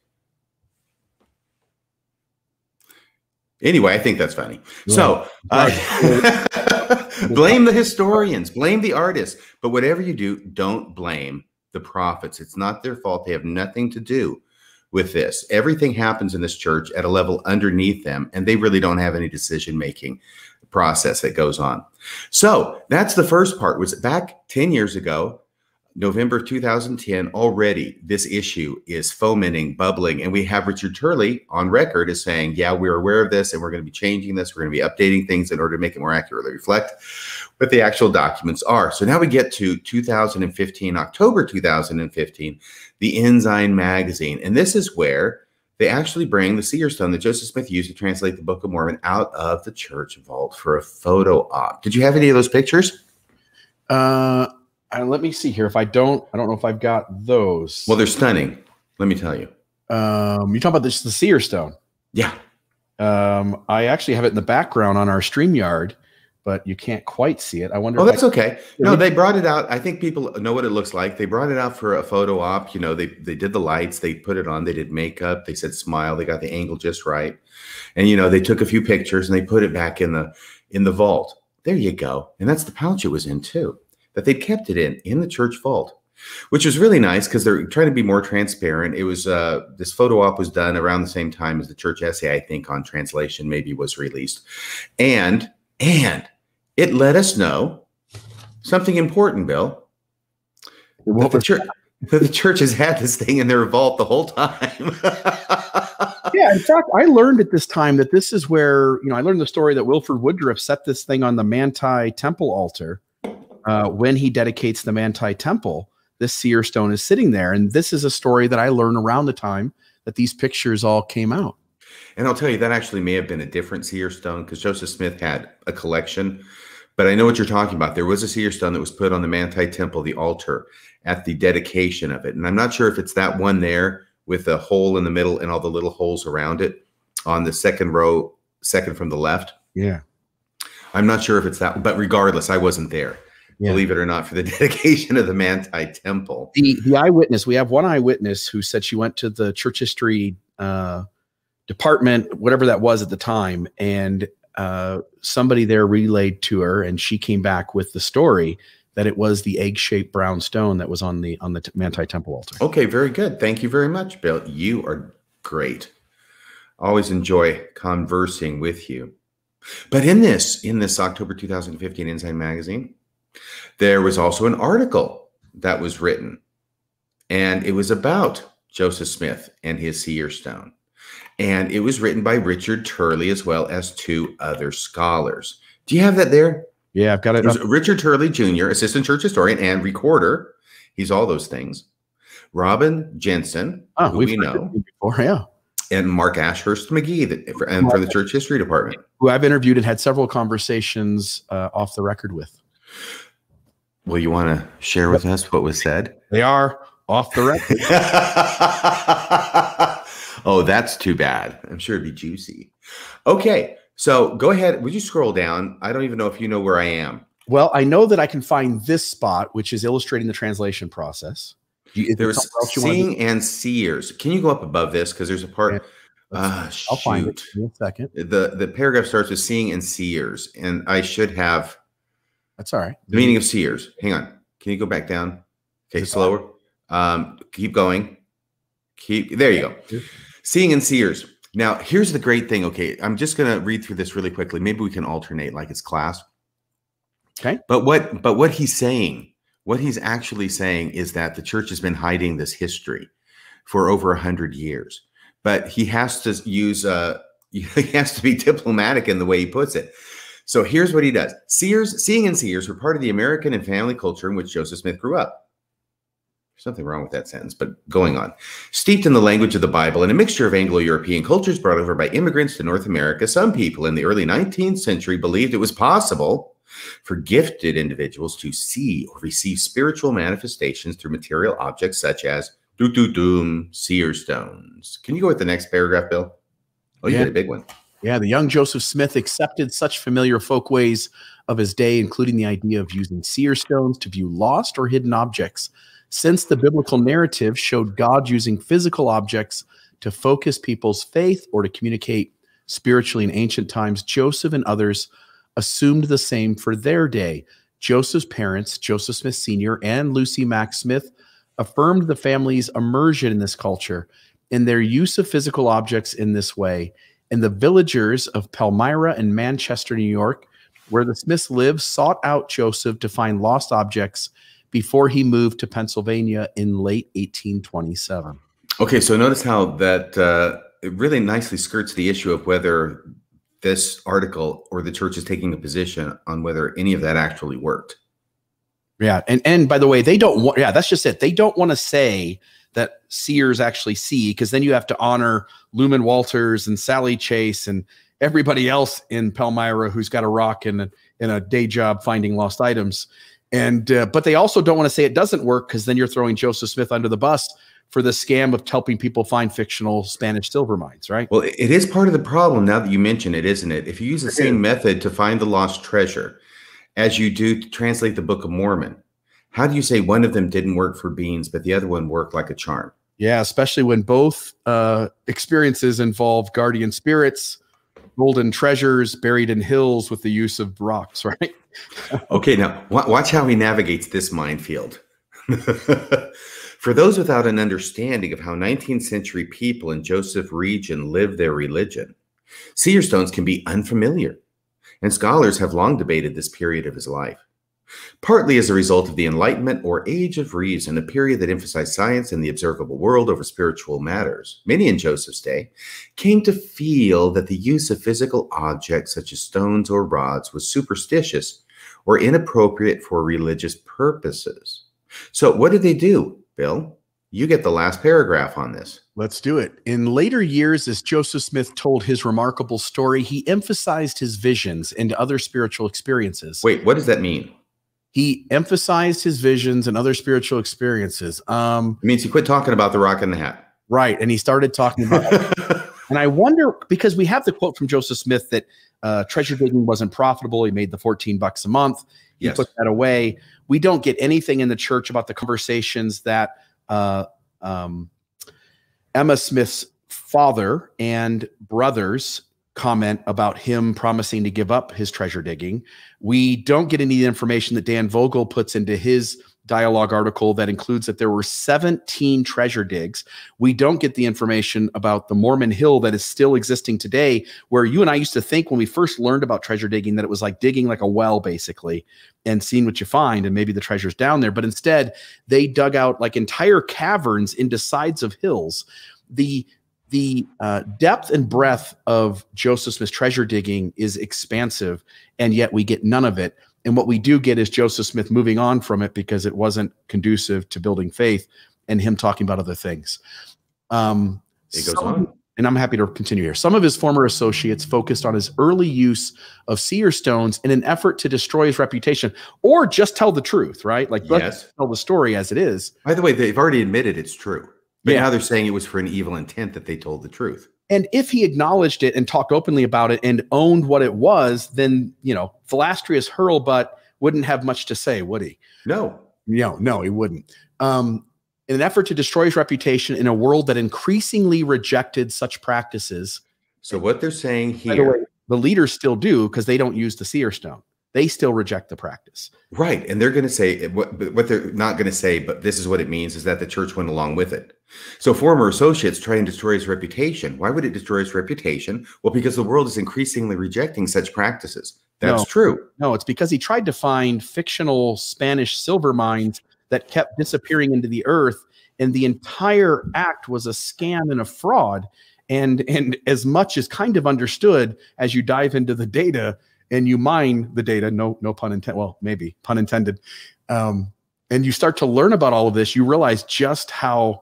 Anyway, I think that's funny. Yeah. So uh, blame the historians, blame the artists, but whatever you do, don't blame the prophets. It's not their fault. They have nothing to do with this. Everything happens in this church at a level underneath them, and they really don't have any decision-making process that goes on. So that's the first part. Was back ten years ago, November two thousand ten, already this issue is fomenting, bubbling, and we have Richard Turley on record as saying, yeah, we're aware of this, and we're going to be changing this. We're going to be updating things in order to make it more accurately reflect what the actual documents are. So now we get to two thousand fifteen, October two thousand fifteen, the Ensign magazine. And this is where they actually bring the seer stone that Joseph Smith used to translate the Book of Mormon out of the church vault for a photo op. Did you have any of those pictures? Uh, Uh, let me see here. If I don't, I don't know if I've got those. Well, they're stunning. Let me tell you. Um, you're talking about this, the seer stone. Yeah. Um, I actually have it in the background on our StreamYard, but you can't quite see it. I wonder. Oh, if that's I, okay. No, they brought it out. I think people know what it looks like. They brought it out for a photo op. You know, they they did the lights, they put it on, they did makeup, they said smile, they got the angle just right, and you know, they took a few pictures and they put it back in the in the vault. There you go. And that's the pouch it was in too. That they kept it in in the church vault, which was really nice because they're trying to be more transparent. It was uh, this photo op was done around the same time as the church essay, I think, on translation maybe was released, and and it let us know something important, Bill. That the church, that the church has had this thing in their vault the whole time. Yeah, in fact, I learned at this time that this is where, you know, I learned the story that Wilford Woodruff set this thing on the Manti Temple altar. Uh, when he dedicates the Manti Temple, this seer stone is sitting there. And this is a story that I learned around the time that these pictures all came out. And I'll tell you, that actually may have been a different seer stone because Joseph Smith had a collection. But I know what you're talking about. There was a seer stone that was put on the Manti Temple, the altar, at the dedication of it. And I'm not sure if it's that one there with a hole in the middle and all the little holes around it on the second row, second from the left. Yeah. I'm not sure if it's that, but regardless, I wasn't there. Yeah. Believe it or not, for the dedication of the Manti Temple. The, the eyewitness, we have one eyewitness who said she went to the church history uh, department, whatever that was at the time, and uh, somebody there relayed to her, and she came back with the story that it was the egg-shaped brown stone that was on the on the Manti Temple altar. Okay, very good. Thank you very much, Bill. You are great. Always enjoy conversing with you. But in this, in this October two thousand fifteen Ensign magazine, there was also an article that was written, and it was about Joseph Smith and his seer stone. And it was written by Richard Turley as well as two other scholars. Do you have that there? Yeah, I've got it. It Richard Turley Junior, assistant church historian and recorder. He's all those things. Robin Jensen, oh, who we know. Before, yeah. And Mark Ashurst McGee, that, for, and for the church history department. Who I've interviewed and had several conversations uh, off the record with. Well, you want to share with us what was said? They are off the record. Oh, that's too bad. I'm sure it'd be juicy. Okay, so go ahead. Would you scroll down? I don't even know if you know where I am. Well, I know that I can find this spot, which is illustrating the translation process. You, there's seeing and seers. Can you go up above this? Because there's a part. Yeah, uh, I'll find it in a second. The, the paragraph starts with seeing and seers, and I should have. That's all right. The meaning of seers. Hang on. Can you go back down? Okay, slower. Um, keep going. Keep. There you go. Seeing and seers. Now, here's the great thing. Okay, I'm just going to read through this really quickly. Maybe we can alternate like it's class. Okay. But what? But what he's saying, what he's actually saying, is that the church has been hiding this history for over a hundred years. But he has to use. Uh, he has to be diplomatic in the way he puts it. So here's what he does. Seers, seeing and seers were part of the American and family culture in which Joseph Smith grew up. There's something wrong with that sentence, but going on. Steeped in the language of the Bible and a mixture of Anglo-European cultures brought over by immigrants to North America, some people in the early nineteenth century believed it was possible for gifted individuals to see or receive spiritual manifestations through material objects such as doo doo doom, seer stones. Can you go with the next paragraph, Bill? Oh, you yeah. did a big one. Yeah, the young Joseph Smith accepted such familiar folkways of his day, including the idea of using seer stones to view lost or hidden objects. Since the biblical narrative showed God using physical objects to focus people's faith or to communicate spiritually in ancient times, Joseph and others assumed the same for their day. Joseph's parents, Joseph Smith Senior and Lucy Mack Smith, affirmed the family's immersion in this culture in their use of physical objects in this way. And the villagers of Palmyra and Manchester, New York, where the Smiths lived, sought out Joseph to find lost objects before he moved to Pennsylvania in late eighteen twenty-seven. Okay, so notice how that uh, it really nicely skirts the issue of whether this article or the church is taking a position on whether any of that actually worked. Yeah, and and by the way, they don't want. Yeah, that's just it. They don't want to say that seers actually see, because then you have to honor Lumen Walters and Sally Chase and everybody else in Palmyra who's got a rock and a, and a day job finding lost items. And uh, but they also don't want to say it doesn't work, because then you're throwing Joseph Smith under the bus for the scam of helping people find fictional Spanish silver mines, right? Well, it is part of the problem now that you mention it, isn't it? If you use the same method to find the lost treasure as you do to translate the Book of Mormon, how do you say one of them didn't work for beans, but the other one worked like a charm? Yeah, especially when both uh, experiences involve guardian spirits, golden treasures buried in hills with the use of rocks, right? Okay, now watch how he navigates this minefield. For those without an understanding of how nineteenth century people in Joseph region lived their religion, seer stones can be unfamiliar, and scholars have long debated this period of his life. Partly as a result of the Enlightenment or Age of Reason, a period that emphasized science and the observable world over spiritual matters, many in Joseph's day came to feel that the use of physical objects such as stones or rods was superstitious or inappropriate for religious purposes. So what did they do, Bill? You get the last paragraph on this. Let's do it. In later years, as Joseph Smith told his remarkable story, he emphasized his visions and other spiritual experiences. Wait, what does that mean? He emphasized his visions and other spiritual experiences. Um, it means he quit talking about the rock in the hat. Right. And he started talking about it. And I wonder, because we have the quote from Joseph Smith that uh, treasure digging wasn't profitable. He made the fourteen bucks a month. He Yes. put that away. We don't get anything in the church about the conversations that uh, um, Emma Smith's father and brothers comment about him promising to give up his treasure digging. We don't get any information that Dan Vogel puts into his dialogue article that includes that there were seventeen treasure digs. We don't get the information about the Mormon Hill that is still existing today, where you and I used to think when we first learned about treasure digging that it was like digging like a well, basically, and seeing what you find, and maybe the treasure's down there. But instead, they dug out like entire caverns into sides of hills. The The uh, depth and breadth of Joseph Smith's treasure digging is expansive, and yet we get none of it. And what we do get is Joseph Smith moving on from it because it wasn't conducive to building faith, and him talking about other things. Um, It goes some- on. And I'm happy to continue here. Some of his former associates focused on his early use of seer stones in an effort to destroy his reputation, or just tell the truth, right? Like, let's Yes. tell the story as it is. By the way, they've already admitted it's true. But Yeah. now they're saying it was for an evil intent that they told the truth. And if he acknowledged it and talked openly about it and owned what it was, then, you know, Philastrius Hurlbutt wouldn't have much to say, would he? No. No, no, he wouldn't. Um, in an effort to destroy his reputation in a world that increasingly rejected such practices. So what they're saying By the way, here, the leaders still do, because they don't use the seer stone. They still reject the practice. right? And they're going to say what, but what they're not going to say, but this is what it means, is that the church went along with it. So former associates try and destroy his reputation. Why would it destroy his reputation? Well, because the world is increasingly rejecting such practices. That's No. true. No, it's because he tried to find fictional Spanish silver mines that kept disappearing into the earth, and the entire act was a scam and a fraud. And and as much is kind of understood as you dive into the data and you mine the data, no no pun intended, well, maybe pun intended, um, and you start to learn about all of this, you realize just how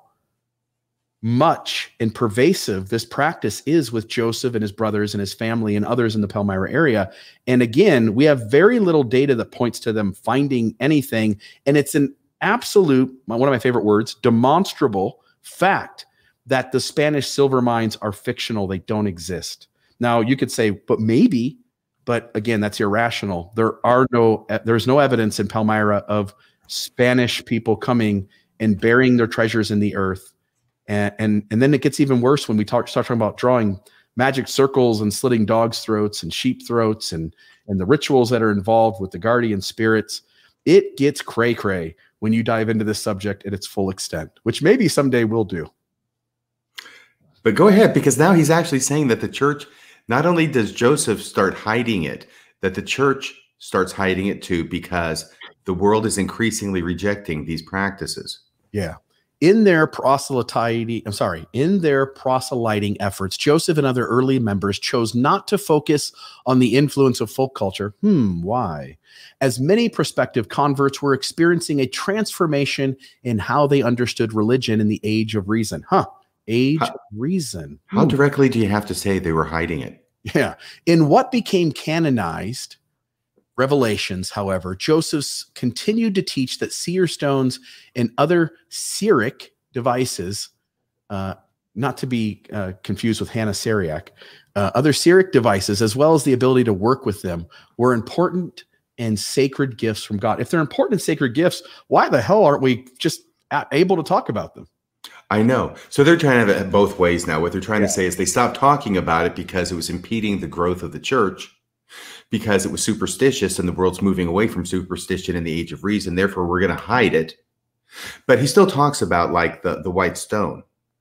much and pervasive this practice is with Joseph and his brothers and his family and others in the Palmyra area. And again, we have very little data that points to them finding anything. And it's an absolute, one of my favorite words, demonstrable fact that the Spanish silver mines are fictional. They don't exist. Now you could say, but maybe, but again, that's irrational. There are no, there's no evidence in Palmyra of Spanish people coming and burying their treasures in the earth. And, and, and then it gets even worse when we talk, start talking about drawing magic circles and slitting dogs' throats and sheep throats and, and the rituals that are involved with the guardian spirits. It gets cray cray when you dive into this subject at its full extent, which maybe someday we'll do. But go ahead, because now he's actually saying that the church, not only does Joseph start hiding it, that the church starts hiding it too, because the world is increasingly rejecting these practices. Yeah. In their proselyting, I'm sorry, in their proselyting efforts, Joseph and other early members chose not to focus on the influence of folk culture. Hmm, why? As many prospective converts were experiencing a transformation in how they understood religion in the age of reason. Huh, age How- of reason. How Hmm. directly do you have to say they were hiding it? Yeah. In what became canonized revelations, however, Joseph continued to teach that seer stones and other seeric devices, uh, not to be uh, confused with Hannah Sariak, uh, other Syriac devices, as well as the ability to work with them, were important and sacred gifts from God. If they're important and sacred gifts, why the hell aren't we just able to talk about them? I know. So they're trying to have it both ways now. What they're trying Yeah. to say is they stopped talking about it because it was impeding the growth of the church, because it was superstitious and the world's moving away from superstition in the age of reason. Therefore, we're going to hide it. But he still talks about like the, the white stone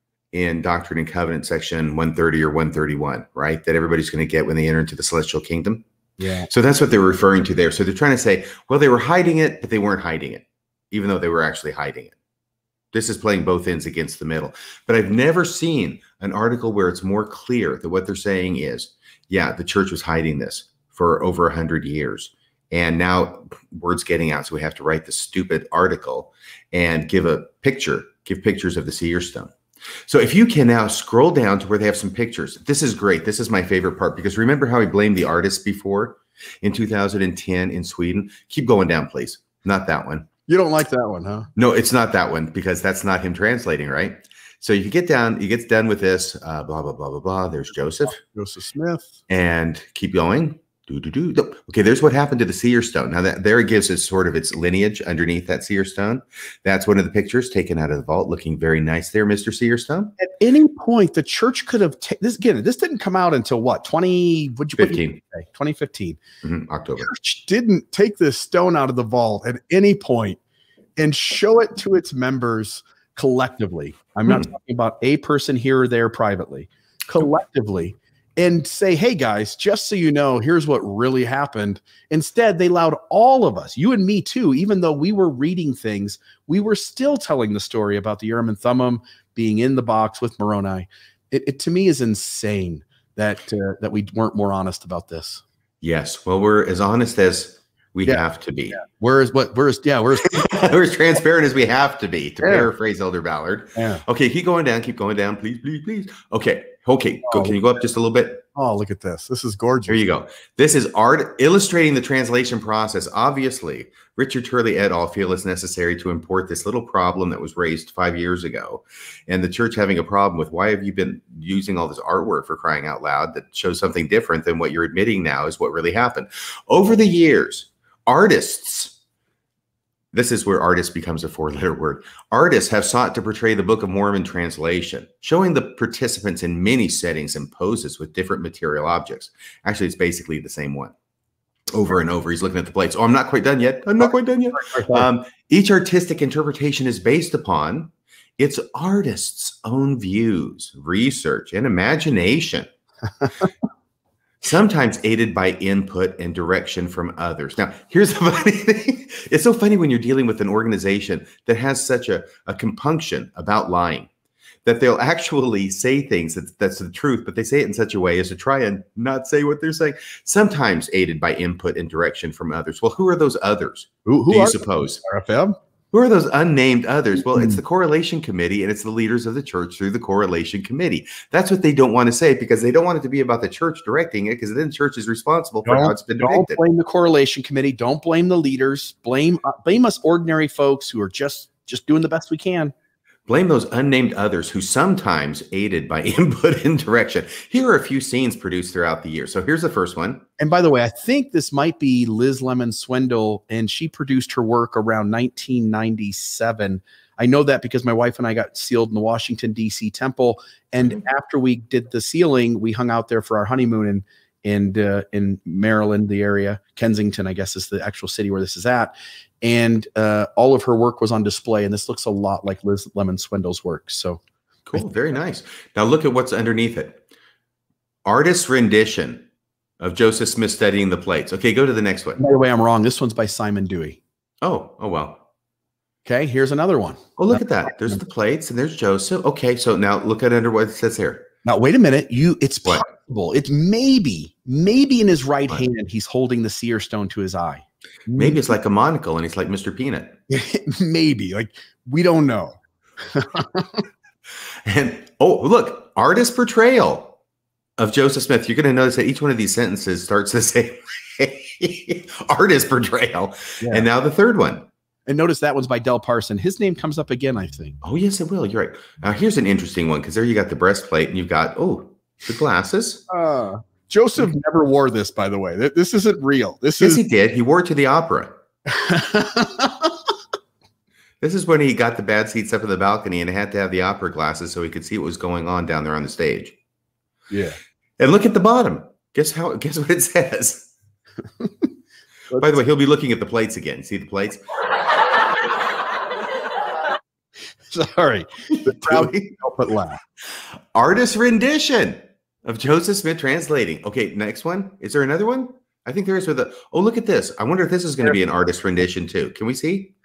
in Doctrine and Covenant section one thirty or one thirty-one, right? That everybody's going to get when they enter into the celestial kingdom. Yeah. So that's what they're referring to there. So they're trying to say, well, they were hiding it, but they weren't hiding it, even though they were actually hiding it. This is playing both ends against the middle. But I've never seen an article where it's more clear that what they're saying is, yeah, the church was hiding this for over a hundred years. And now word's getting out. So we have to write this stupid article and give a picture, give pictures of the seer stone. So if you can now scroll down to where they have some pictures, this is great. This is my favorite part, because remember how we blamed the artists before in two thousand ten in Sweden? Keep going down, please. Not that one. You don't like that one, huh? No, it's not that one, because that's not him translating, right? So you get down, you get done with this, uh, blah, blah, blah, blah, blah. There's Joseph. Joseph Smith. And keep going. Do, do, do. do. Okay, there's what happened to the seer stone. Now, that there it gives us sort of its lineage underneath that seer stone. That's one of the pictures taken out of the vault, looking very nice there, Mister Seer Stone. At any point, the church could have ta- this again. This didn't come out until what twenty? Would you fifteen? twenty fifteen. Mm-hmm, October. The church didn't take this stone out of the vault at any point and show it to its members collectively. I'm not Hmm. talking about a person here or there privately, collectively, and say, hey guys, just so you know, here's what really happened. Instead, they allowed all of us, you and me too, even though we were reading things, we were still telling the story about the Urim and Thummim being in the box with Moroni. It, it to me is insane that uh, that we weren't more honest about this. Yes. Well, we're as honest as we Yeah. have to be. Yeah. Where's what? Where's yeah? Where's We're as transparent as we have to be, to Yeah. paraphrase Elder Ballard. yeah? Okay, keep going down, keep going down, please, please, please. Okay, okay, go. Oh, Can you go up just a little bit? Oh, look at this. This is gorgeous. Here you go. This is art illustrating the translation process. Obviously, Richard Turley et al. Feel it's necessary to import this little problem that was raised five years ago, and the church having a problem with, why have you been using all this artwork, for crying out loud, that shows something different than what you're admitting now is what really happened. Over the years, artists, this is where artist becomes a four-letter word. Artists have sought to portray the Book of Mormon translation, showing the participants in many settings and poses with different material objects. Actually, it's basically the same one over and over. He's looking at the plates. Oh, I'm not quite done yet. I'm not quite done yet. Um, each artistic interpretation is based upon its artist's own views, research, and imagination. Sometimes aided by input and direction from others. Now, here's the funny thing. It's so funny when you're dealing with an organization that has such a, a compunction about lying, that they'll actually say things that, that's the truth, but they say it in such a way as to try and not say what they're saying. Sometimes aided by input and direction from others. Well, who are those others? Who, who do you are suppose? R F M? Who are those unnamed others? Well, it's the correlation committee, and it's the leaders of the church through the correlation committee. That's what they don't want to say, because they don't want it to be about the church directing it, because then the church is responsible for Don't- how it's been Don't depicted. blame the correlation committee. Don't blame the leaders. Blame uh, blame us ordinary folks who are just just doing the best we can. Blame those unnamed others who sometimes aided by input and direction. Here are a few scenes produced throughout the year. So here's the first one. And by the way, I think this might be Liz Lemon Swindle, and she produced her work around nineteen ninety-seven. I know that because my wife and I got sealed in the Washington, D C temple. And after we did the sealing, we hung out there for our honeymoon in, in, uh, in Maryland, the area. Kensington, I guess, is the actual city where this is at. And uh, all of her work was on display. And this looks a lot like Liz Lemon Swindle's work. So Cool. Very nice. Now look at what's underneath it. Artist's rendition of Joseph Smith studying the plates. Okay, go to the next one. by the way, I'm wrong. This one's by Simon Dewey. Oh, oh, well. Okay, here's another one. Oh, look at that. There's the plates and there's Joseph. Okay, so now look at under what it says here. Now, wait a minute. You, it's What? possible. It's maybe, maybe in his right What? hand, he's holding the seer stone to his eye. Maybe it's like a monocle and he's like Mister Peanut. Maybe. Like, we don't know. And oh, look, artist portrayal of Joseph Smith. You're going to notice that each one of these sentences starts the same way. Artist portrayal. Yeah. And now the third one. And notice that one's by Del Parson. His name comes up again, I think. Oh, yes, it will. You're right. Now, here's an interesting one because there you got the breastplate and you've got, oh, the glasses. Uh, Joseph never wore this, by the way. This isn't real. This yes, is. he did. He wore it to the opera. This is when he got the bad seats up in the balcony and had to have the opera glasses so he could see what was going on down there on the stage. Yeah. And look at the bottom. Guess how? Guess what it says? By the way, he'll be looking at the plates again. See the plates? Sorry. The proud help but laugh. Artist rendition of Joseph Smith translating. Okay, next one. Is there another one? I think there is with a. Oh, look at this. I wonder if this is going to be an artist rendition too. Can we see?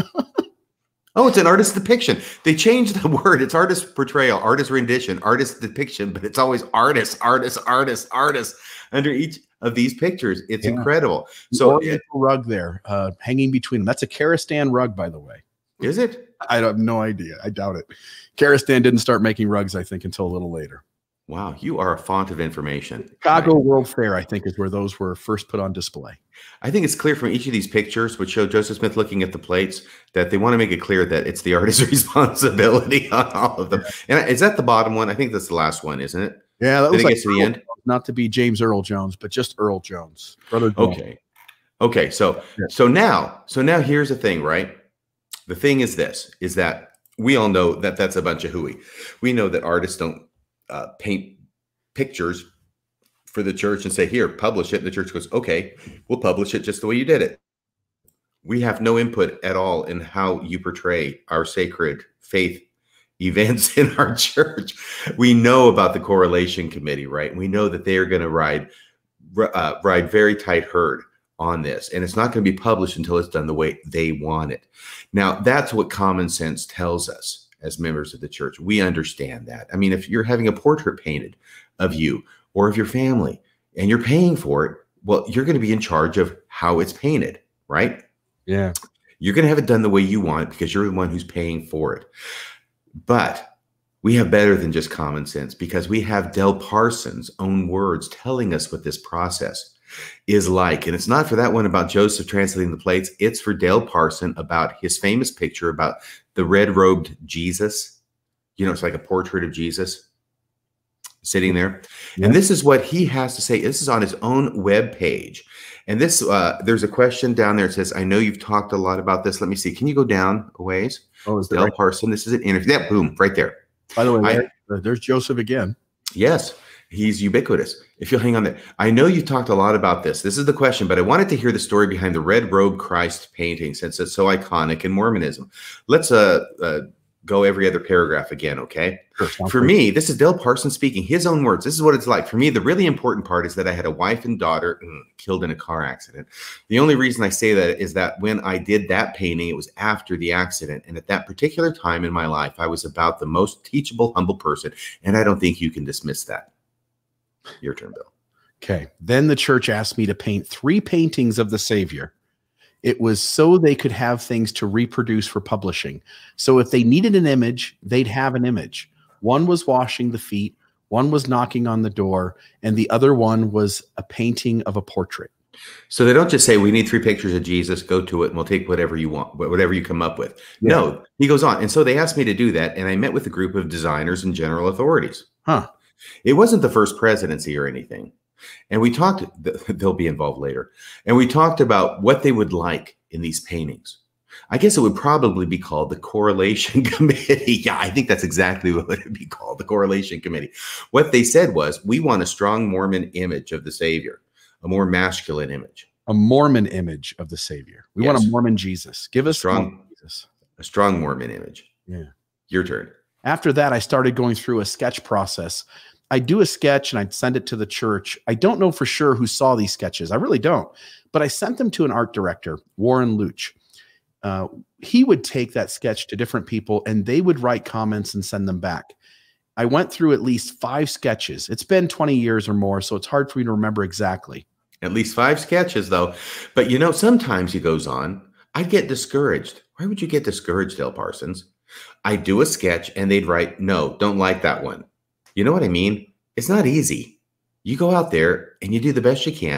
Oh, it's an artist depiction. They changed the word. It's artist portrayal, artist rendition, artist depiction, but it's always artist, artist, artist, artist under each of these pictures. It's yeah. incredible. So it, rug there, uh, hanging between them. That's a Karistan rug, by the way. Is it? I have no idea. I doubt it. Karistan didn't start making rugs, I think, until a little later. Wow, you are a font of information. Chicago right. World Fair, I think, is where those were first put on display. I think it's clear from each of these pictures, which show Joseph Smith looking at the plates, that they want to make it clear that it's the artist's responsibility on all of them. And is that the bottom one? I think that's the last one, isn't it? Yeah, that Did was it like get to the end. Not to be James Earl Jones, but just Earl Jones, brother. Jones. Okay, okay. So, yeah. so now, so now here's the thing, right? The thing is this: is that we all know that that's a bunch of hooey. We know that artists don't uh, paint pictures for the church and say, here, publish it. And the church goes, okay, we'll publish it just the way you did it. We have no input at all in how you portray our sacred faith events in our church. We know about the correlation committee, right? We know that they are going to ride, uh, ride very tight herd on this. And it's not going to be published until it's done the way they want it. Now, that's what common sense tells us as members of the church. We understand that. I mean, if you're having a portrait painted of you or of your family and you're paying for it, well, you're going to be in charge of how it's painted, right? Yeah. You're going to have it done the way you want it because you're the one who's paying for it. But we have better than just common sense because we have Del Parson's own words telling us what this process is like. And it's not for that one about Joseph translating the plates. It's for Del Parson about his famous picture about the red-robed Jesus. You know, it's like a portrait of Jesus sitting there. Yeah. And this is what he has to say. This is on his own web page. And this, uh, there's a question down there. It says, I know you've talked a lot about this. Let me see. Can you go down a ways? Oh, is Del right? Parson. This is an interview. Yeah, boom, right there. By the way, I, there, there's Joseph again. Yes, he's ubiquitous. If you'll hang on there. I know you've talked a lot about this. This is the question, but I wanted to hear the story behind the red robe Christ painting since it's so iconic in Mormonism. Let's uh, uh go every other paragraph again, okay? Sure, For me, this is Del Parson speaking, his own words. This is what it's like. For me, the really important part is that I had a wife and daughter mm, killed in a car accident. The only reason I say that is that when I did that painting, it was after the accident. And at that particular time in my life, I was about the most teachable, humble person. And I don't think you can dismiss that. Your turn, Bill. Okay. Then the church asked me to paint three paintings of the Savior. It was so they could have things to reproduce for publishing. So if they needed an image, they'd have an image. One was washing the feet, one was knocking on the door, and the other one was a painting of a portrait. So they don't just say, we need three pictures of Jesus, go to it, and we'll take whatever you want, whatever you come up with. Yeah. No, he goes on. And so they asked me to do that, and I met with a group of designers and general authorities. Huh. It wasn't the first presidency or anything. And we talked, they'll be involved later, and we talked about what they would like in these paintings. I guess it would probably be called the Correlation Committee. Yeah, I think that's exactly what it would be called, the Correlation Committee. What they said was, we want a strong Mormon image of the Savior, a more masculine image. A Mormon image of the Savior. We yes. want a Mormon Jesus. Give us strong Jesus. A strong Mormon image. Yeah. Your turn. After that, I started going through a sketch process. I'd do a sketch and I'd send it to the church. I don't know for sure who saw these sketches. I really don't. But I sent them to an art director, Warren Luch. Uh, he would take that sketch to different people and they would write comments and send them back. I went through at least five sketches. It's been twenty years or more, so it's hard for me to remember exactly. At least five sketches, though. But, you know, sometimes he goes on, I'd get discouraged. Why would you get discouraged, Del Parsons? I'd do a sketch and they'd write, no, don't like that one. You know what I mean? It's not easy. You go out there and you do the best you can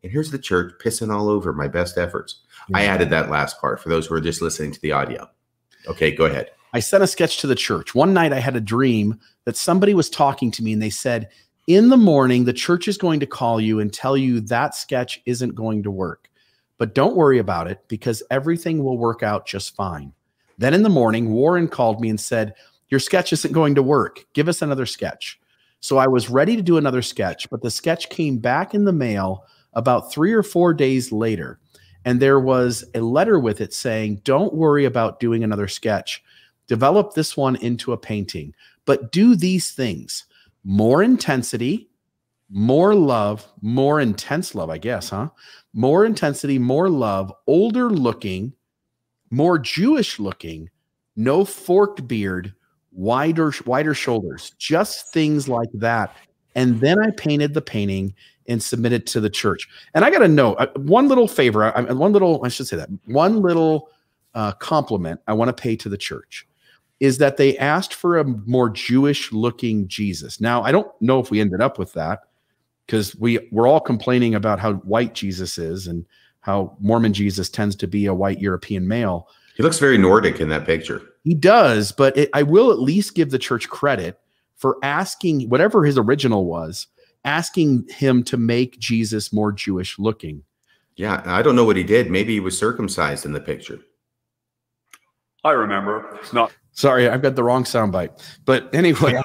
And here's the church pissing all over my best efforts. Yeah. I added that last part for those who are just listening to the audio. Okay, go ahead. I sent a sketch to the church. One night I had a dream that somebody was talking to me and they said, in the morning, the church is going to call you and tell you that sketch isn't going to work. But don't worry about it because everything will work out just fine. Then in the morning, Warren called me and said, your sketch isn't going to work. Give us another sketch. So I was ready to do another sketch, but the sketch came back in the mail about three or four days later. And there was a letter with it saying, don't worry about doing another sketch. Develop this one into a painting, but do these things. More intensity, more love, more intense love, I guess, huh? More intensity, more love, older looking, more Jewish looking, no forked beard, wider, wider shoulders, just things like that. And then I painted the painting and submitted to the church. And I got to know uh, one little favor, I, one little, I should say that, one little uh, compliment I want to pay to the church is that they asked for a more Jewish looking Jesus. Now, I don't know if we ended up with that because we, we're all complaining about how white Jesus is and how Mormon Jesus tends to be a white European male. He looks very Nordic in that picture. He does, but it, I will at least give the church credit for asking, whatever his original was, asking him to make Jesus more Jewish looking. Yeah, I don't know what he did. Maybe he was circumcised in the picture. I remember. It's not. Sorry, I've got the wrong soundbite. But anyway,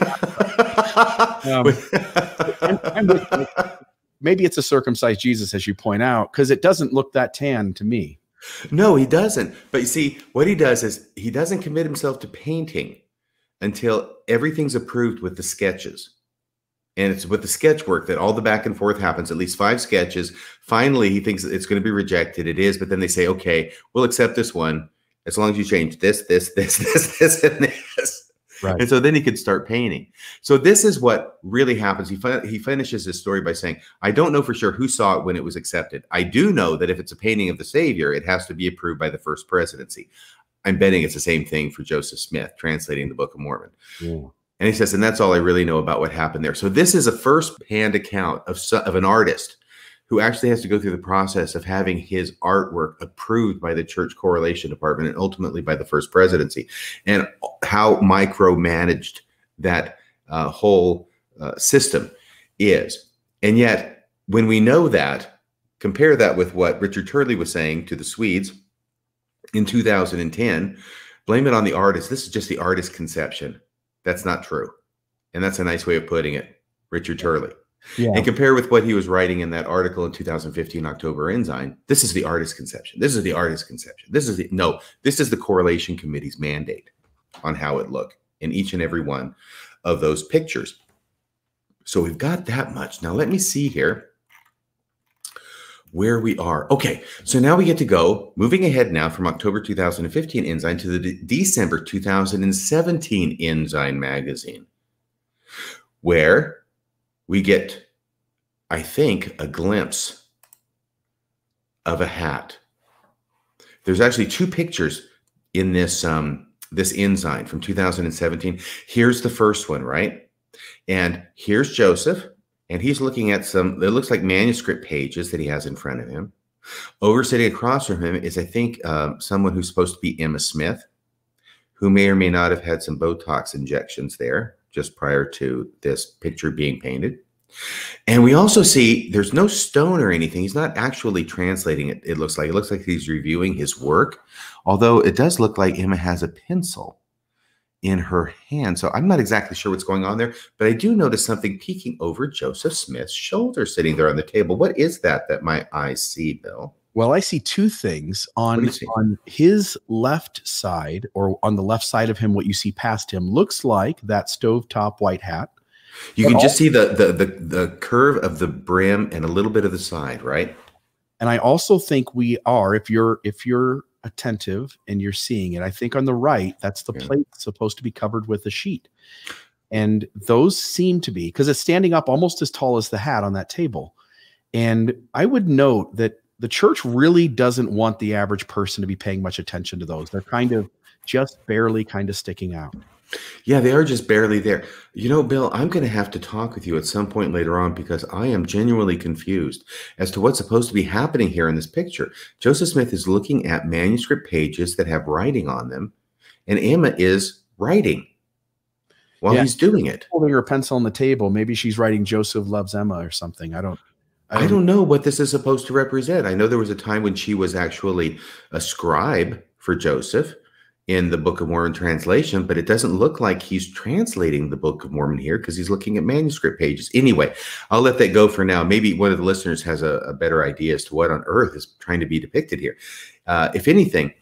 um, I'm, I'm with, maybe it's a circumcised Jesus, as you point out, because it doesn't look that tan to me. No, he doesn't. But you see, what he does is he doesn't commit himself to painting until everything's approved with the sketches. And it's with the sketch work that all the back and forth happens, at least five sketches. Finally, he thinks it's going to be rejected. It is, but then they say, okay, we'll accept this one as long as you change this, this, this, this, this, and this. Right. And so then he could start painting. So this is what really happens. He, fin he finishes his story by saying, I don't know for sure who saw it when it was accepted. I do know that if it's a painting of the Savior, it has to be approved by the first presidency. I'm betting it's the same thing for Joseph Smith, translating the Book of Mormon. Yeah. And he says, and that's all I really know about what happened there. So this is a first-hand account of, of an artist who actually has to go through the process of having his artwork approved by the church correlation department and ultimately by the first presidency, and how micromanaged that uh, whole uh, system is. And yet, when we know that, compare that with what Richard Turley was saying to the Swedes in two thousand ten, blame it on the artist. This is just the artist's conception. That's not true. And that's a nice way of putting it, Richard Turley. Yeah. And compare with what he was writing in that article in two thousand fifteen, October Ensign. This is the artist's conception. This is the artist's conception. This is the, no, this is the correlation committee's mandate on how it looked in each and every one of those pictures. So we've got that much. Now let me see here where we are. Okay, so now we get to go, moving ahead now from October two thousand fifteen Ensign to the De- December two thousand seventeen Ensign magazine, where we get, I think, a glimpse of a hat. There's actually two pictures in this, um, this Ensign from two thousand seventeen. Here's the first one, right? And here's Joseph. And he's looking at some, it looks like manuscript pages that he has in front of him. Over sitting across from him is, I think, um, someone who's supposed to be Emma Smith, who may or may not have had some Botox injections there just prior to this picture being painted. And we also see there's no stone or anything. He's not actually translating it. It looks like, it looks like he's reviewing his work, although it does look like Emma has a pencil in her hand. So I'm not exactly sure what's going on there, but I do notice something peeking over Joseph Smith's shoulder sitting there on the table. What is that that my eyes see, Bill? Well, I see two things on, on his left side, or on the left side of him. What you see past him looks like that stovetop white hat. You can just see the, the, the, the curve of the brim and a little bit of the side, right? And I also think we are, if you're, if you're attentive and you're seeing it, I think on the right, that's the yeah. plate supposed to be covered with a sheet. And those seem to be, because it's standing up almost as tall as the hat on that table. And I would note that the church really doesn't want the average person to be paying much attention to those. They're kind of just barely kind of sticking out. Yeah, they are just barely there. You know, Bill, I'm going to have to talk with you at some point later on because I am genuinely confused as to what's supposed to be happening here in this picture. Joseph Smith is looking at manuscript pages that have writing on them, and Emma is writing while Yeah. he's doing it. Holding her pencil on the table. Maybe she's writing Joseph loves Emma or something. I don't. I don't, I don't know what this is supposed to represent. I know there was a time when she was actually a scribe for Joseph in the Book of Mormon translation, but it doesn't look like he's translating the Book of Mormon here because he's looking at manuscript pages. Anyway, I'll let that go for now. Maybe one of the listeners has a, a better idea as to what on earth is trying to be depicted here. Uh, if anything,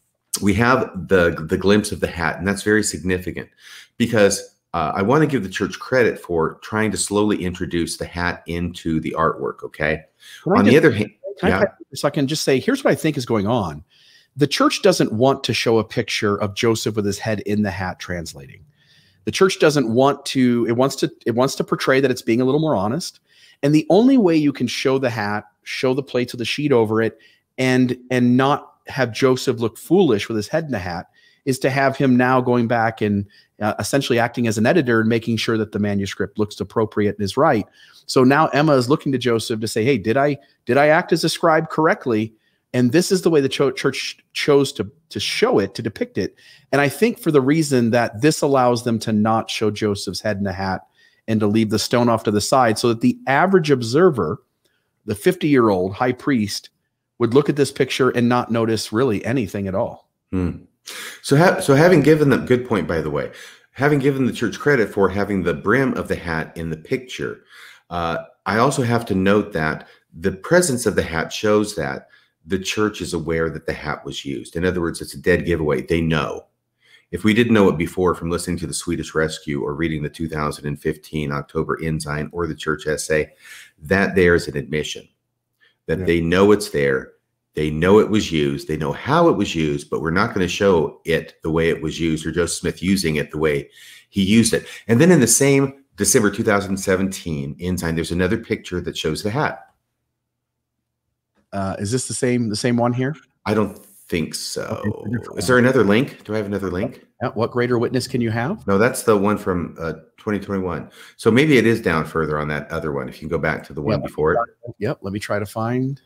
we have the, the glimpse of the hat, and that's very significant because Uh, I want to give the church credit for trying to slowly introduce the hat into the artwork, okay? Can I On just- the other hand, Can yeah, I, so I can just say, here's what I think is going on. The church doesn't want to show a picture of Joseph with his head in the hat translating. The church doesn't want to, it wants to, it wants to portray that it's being a little more honest. And the only way you can show the hat, show the plates with a sheet over it, and and not have Joseph look foolish with his head in the hat is to have him now going back and uh, essentially acting as an editor and making sure that the manuscript looks appropriate and is right. So now Emma is looking to Joseph to say, hey, did I did I act as a scribe correctly? And this is the way the cho church chose to, to show it, to depict it. And I think for the reason that this allows them to not show Joseph's head in a hat and to leave the stone off to the side so that the average observer, the fifty-year-old high priest, would look at this picture and not notice really anything at all. Hmm. So, ha so having given them, good point, by the way, having given the church credit for having the brim of the hat in the picture, uh, I also have to note that the presence of the hat shows that the church is aware that the hat was used. In other words, it's a dead giveaway. They know. If we didn't know it before from listening to the Swedish Rescue or reading the two thousand fifteen October Ensign or the church essay, that there is an admission that Yeah. they know it's there. They know it was used. They know how it was used, but we're not going to show it the way it was used or Joseph Smith using it the way he used it. And then in the same December two thousand seventeen Ensign, there's another picture that shows the hat. Uh, is this the same the same one here? I don't think so. Okay, different Is there another link? Do I have another link? Yeah, what greater witness can you have? No, that's the one from uh, twenty twenty-one. So maybe it is down further on that other one. If you can go back to the one Yeah. before it. Yep, let me try to find.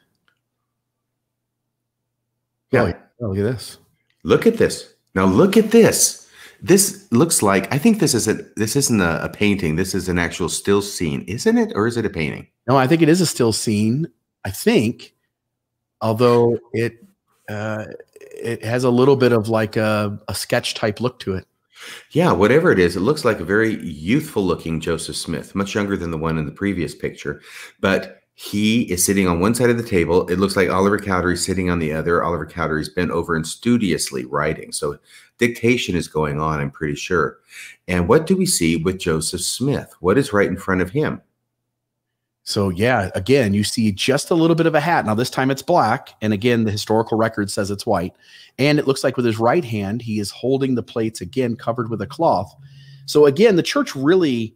Yeah. Oh, yeah. Oh, look at this. Look at this. Now look at this. This looks like, I think this is a, this isn't a, a painting. This is an actual still scene, isn't it? Or is it a painting? No, I think it is a still scene. I think, although it uh, it has a little bit of like a, a sketch type look to it. Yeah, whatever it is, it looks like a very youthful looking Joseph Smith, much younger than the one in the previous picture. But he is sitting on one side of the table. It looks like Oliver Cowdery sitting on the other. Oliver Cowdery's bent over and studiously writing. So dictation is going on, I'm pretty sure. And what do we see with Joseph Smith? What is right in front of him? So yeah, again, you see just a little bit of a hat. Now this time it's black. And again, the historical record says it's white. And it looks like with his right hand, he is holding the plates again, covered with a cloth. So again, the church really,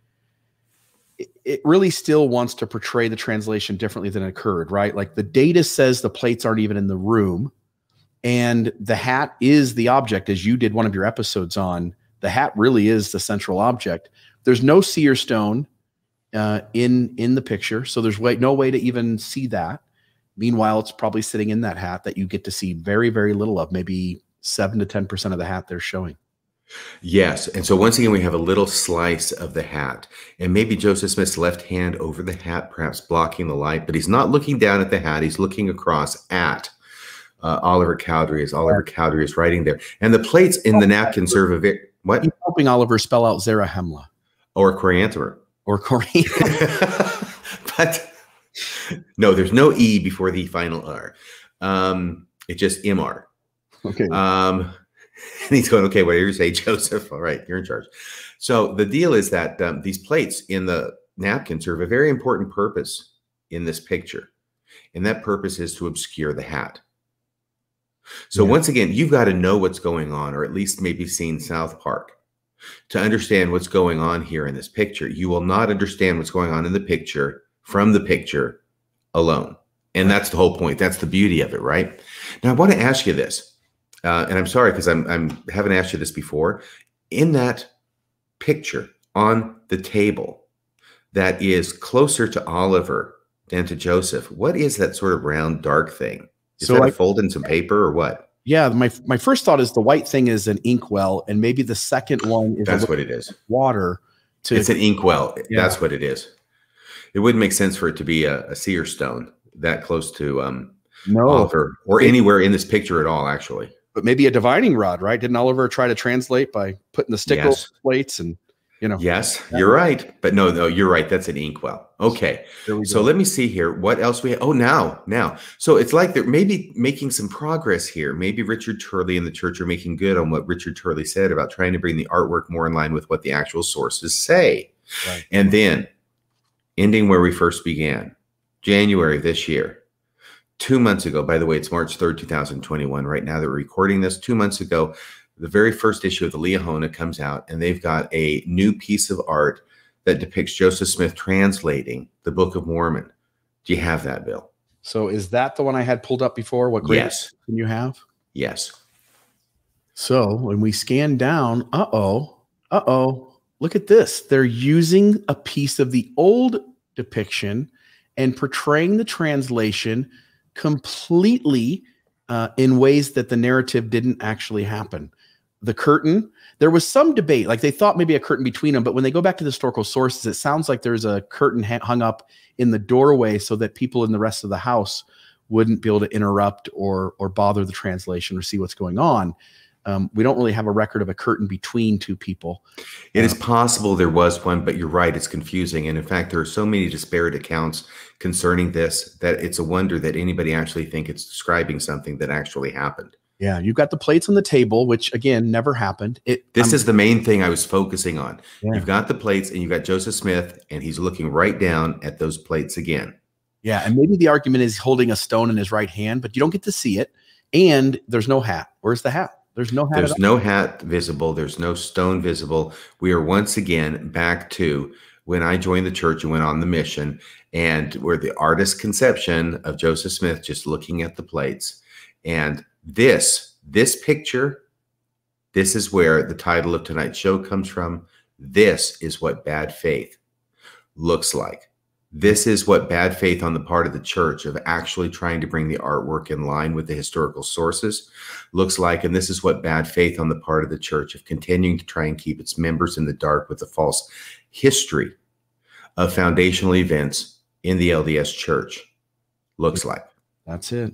it really still wants to portray the translation differently than it occurred, right? Like the data says the plates aren't even in the room. And the hat is the object, as you did one of your episodes on. The hat really is the central object. There's no seer stone uh, in, in the picture. So there's way, no way to even see that. Meanwhile, it's probably sitting in that hat that you get to see very, very little of, maybe seven to ten percent of the hat they're showing. Yes. And so once again, we have a little slice of the hat and maybe Joseph Smith's left hand over the hat, perhaps blocking the light, but he's not looking down at the hat. He's looking across at uh, Oliver Cowdery as Oliver Cowdery is writing there. And the plates in the napkin serve a very, what? He's helping Oliver spell out Zarahemla. Or Corianthemum. Or Corianthemum. But no, there's no E before the final R. Um, it's just M R. Okay. Um, and he's going, okay, whatever you say, Joseph. All right, you're in charge. So the deal is that um, these plates in the napkin serve a very important purpose in this picture. And that purpose is to obscure the hat. So yeah. Once again, you've got to know what's going on, or at least maybe seen South Park, to understand what's going on here in this picture. You will not understand what's going on in the picture from the picture alone. And that's the whole point. That's the beauty of it, right? Now, I want to ask you this. Uh, and I'm sorry because I'm, I'm haven't asked you this before. in that picture on the table that is closer to Oliver than to Joseph, what is that sort of round, dark thing? Is So that I- a fold in some paper or what? Yeah, my my first thought is the white thing is an inkwell, and maybe the second one is a That's little what it is. water. To It's an inkwell. Yeah. That's what it is. It wouldn't make sense for it to be a, a seer stone that close to um, no, Oliver or It- anywhere in this picture at all, actually. but maybe a divining rod, right? Didn't Oliver try to translate by putting the stickle Yes. plates and you know? Yes, you're right. But no, no, you're right. That's an inkwell. Okay. There we So go. let me see here. What else we have? Oh, now, now. So it's like they're maybe making some progress here. Maybe Richard Turley and the church are making good on what Richard Turley said about trying to bring the artwork more in line with what the actual sources say. Right. And then ending where we first began, January of this year, two months ago, by the way, it's March third, two thousand twenty-one. Right now that we're recording this, two months ago, the very first issue of the Liahona comes out, and they've got a new piece of art that depicts Joseph Smith translating the Book of Mormon. Do you have that, Bill? So is that the one I had pulled up before? What grade Yes. can you have? Yes. So when we scan down, uh-oh, uh-oh, look at this. They're using a piece of the old depiction and portraying the translation completely uh, in ways that the narrative didn't actually happen. The curtain, there was some debate, like they thought maybe a curtain between them, but when they go back to the historical sources, it sounds like there's a curtain ha- hung up in the doorway so that people in the rest of the house wouldn't be able to interrupt or or bother the translation or see what's going on. Um, we don't really have a record of a curtain between two people. It is possible there was one, but you're right, it's confusing. And in fact, there are so many disparate accounts concerning this that it's a wonder that anybody actually think it's describing something that actually happened. Yeah, you've got the plates on the table, which again never happened. It This I'm- is the main thing I was focusing on. Yeah. You've got the plates and you've got Joseph Smith, and he's looking right down at those plates again. Yeah, and maybe the argument is holding a stone in his right hand, but you don't get to see it. And there's no hat. Where's the hat? There's no hat. There's at all. no hat visible. There's no stone visible. We are once again back to when I joined the church and went on the mission, and we're the artist's conception of Joseph Smith just looking at the plates. And this, this picture, this is where the title of tonight's show comes from. This is what bad faith looks like. This is what bad faith on the part of the church of actually trying to bring the artwork in line with the historical sources looks like. And this is what bad faith on the part of the church of continuing to try and keep its members in the dark with the false history of foundational events in the L D S Church looks like. That's it.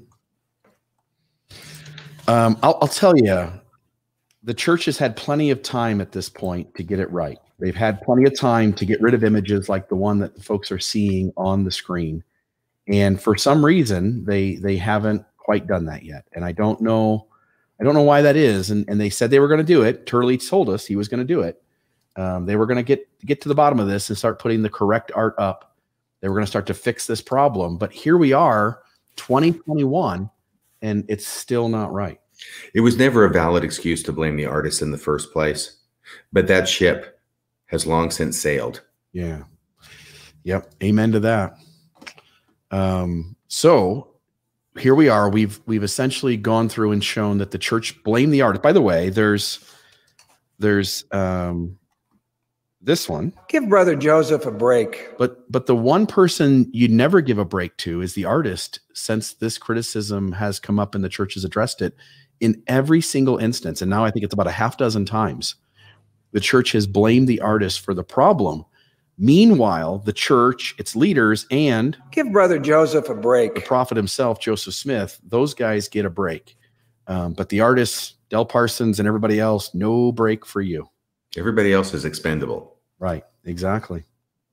Um, I'll, I'll tell you, the church has had plenty of time at this point to get it right. They've had plenty of time to get rid of images like the one that the folks are seeing on the screen. And for some reason, they they haven't quite done that yet. And I don't know, I don't know why that is. And, and they said they were going to do it. Turley told us he was going to do it. Um, they were going to get get to the bottom of this and start putting the correct art up. They were going to start to fix this problem. But here we are, twenty twenty-one, and it's still not right. It was never a valid excuse to blame the artist in the first place, but that ship has long since sailed. Yeah. Yep. Amen to that. Um, so here we are. We've we've essentially gone through and shown that the church blamed the artist. By the way, there's there's um, this one. Give Brother Joseph a break. But but the one person you never give a break to is the artist, since this criticism has come up and the church has addressed it in every single instance. And now I think it's about a half dozen times the church has blamed the artist for the problem. Meanwhile, the church, its leaders, and Give Brother Joseph a break. the prophet himself, Joseph Smith, those guys get a break. Um, but the artists, Del Parsons and everybody else, no break for you. Everybody else is expendable. Right. Exactly.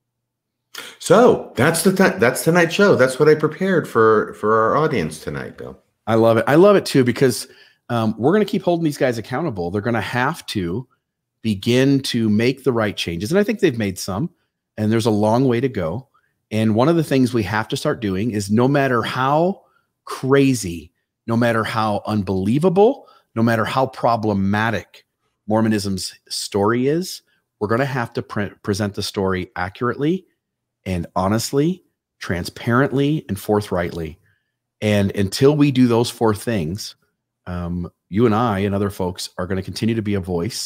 So that's the th- that's tonight's show. That's what I prepared for for our audience tonight, Bill. I love it. I love it too, because um, we're going to keep holding these guys accountable. They're going to have to begin to make the right changes. And I think they've made some, and there's a long way to go. And one of the things we have to start doing is, no matter how crazy, no matter how unbelievable, no matter how problematic Mormonism's story is, we're going to have to pre- present the story accurately and honestly, transparently, and forthrightly. And until we do those four things, um, you and I and other folks are going to continue to be a voice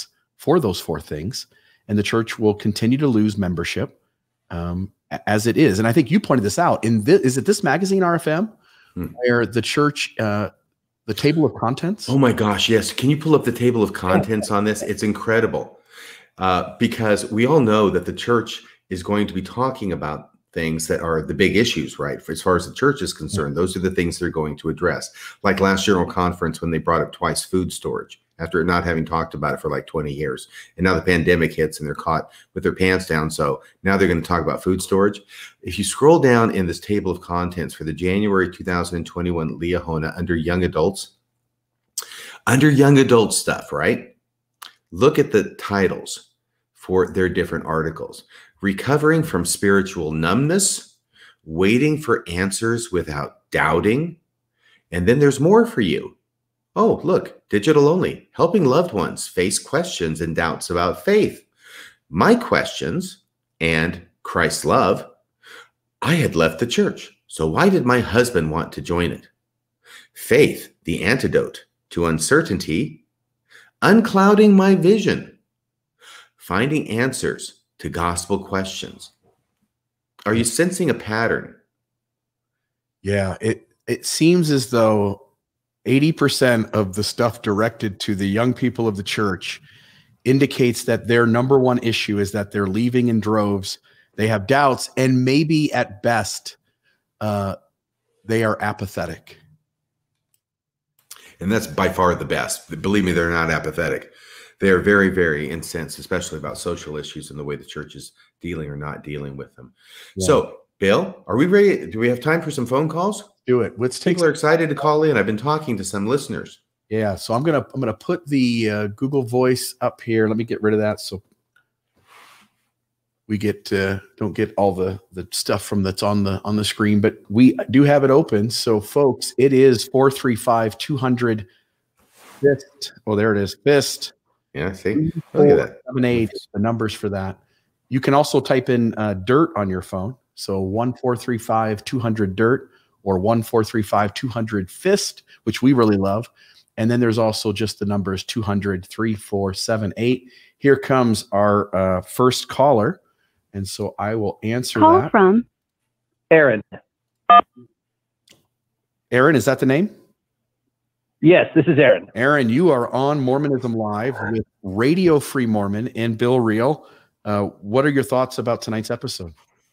for those four things, and the church will continue to lose membership um, as it is. And I think you pointed this out in this, is it this magazine, R F M, hmm. where the church, uh, the table of contents? Oh my gosh, yes. Can you pull up the table of contents on this? It's incredible uh, because we all know that the church is going to be talking about things that are the big issues, right? As far as the church is concerned, those are the things they're going to address. Like last General Conference when they brought up twice food storage after not having talked about it for like twenty years. And now the pandemic hits and they're caught with their pants down. So now they're going to talk about food storage. If you scroll down in this table of contents for the January two thousand twenty-one Liahona under young adults, under young adult stuff, right? Look at the titles for their different articles. Recovering from spiritual numbness, waiting for answers without doubting. And then there's more for you. Oh, look, digital only, helping loved ones face questions and doubts about faith. My questions and Christ's love. I had left the church, so why did my husband want to join it? Faith, the antidote to uncertainty. Unclouding my vision. Finding answers to gospel questions. Are you sensing a pattern? Yeah, it it seems as though eighty percent of the stuff directed to the young people of the church indicates that their number one issue is that they're leaving in droves. They have doubts, and maybe at best, uh, they are apathetic. And that's by far the best. Believe me, they're not apathetic. They are very, very incensed, especially about social issues and the way the church is dealing or not dealing with them. Yeah. So, Bill, are we ready? Do we have time for some phone calls? Do it. Let's take. People are excited to call in. I've been talking to some listeners. Yeah, so I'm gonna I'm gonna put the uh, Google Voice up here. Let me get rid of that so we get uh, don't get all the the stuff from that's on the on the screen. But we do have it open. So, folks, it is four three five two hundred fist. Oh, there it is. Fist. Yeah, see, look at that. Seven eight, the numbers for that. You can also type in uh, dirt on your phone. So one four three five two hundred dirt or one four three five two hundred fist, which we really love. And then there's also just the numbers two hundred three four seven eight. Here comes our uh, first caller, and so I will answer Call that. from Aaron. Aaron, is that the name? Yes, this is Aaron. Aaron, you are on Mormonism Live with Radio Free Mormon and BIll Reel. Uh, what are your thoughts about tonight's episode?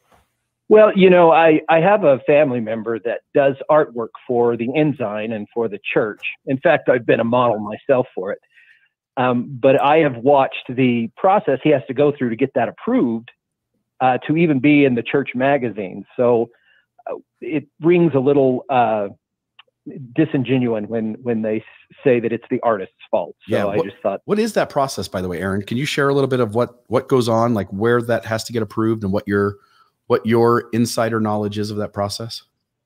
Well, you know, I, I have a family member that does artwork for the Ensign and for the church. In fact, I've been a model myself for it. Um, but I have watched the process he has to go through to get that approved uh, to even be in the church magazine. So uh, it rings a little... Uh, disingenuous when when they say that it's the artist's fault. So yeah, what, I just thought, what is that process, by the way, Aaron? Can you share a little bit of what what goes on, like where that has to get approved, and what your what your insider knowledge is of that process?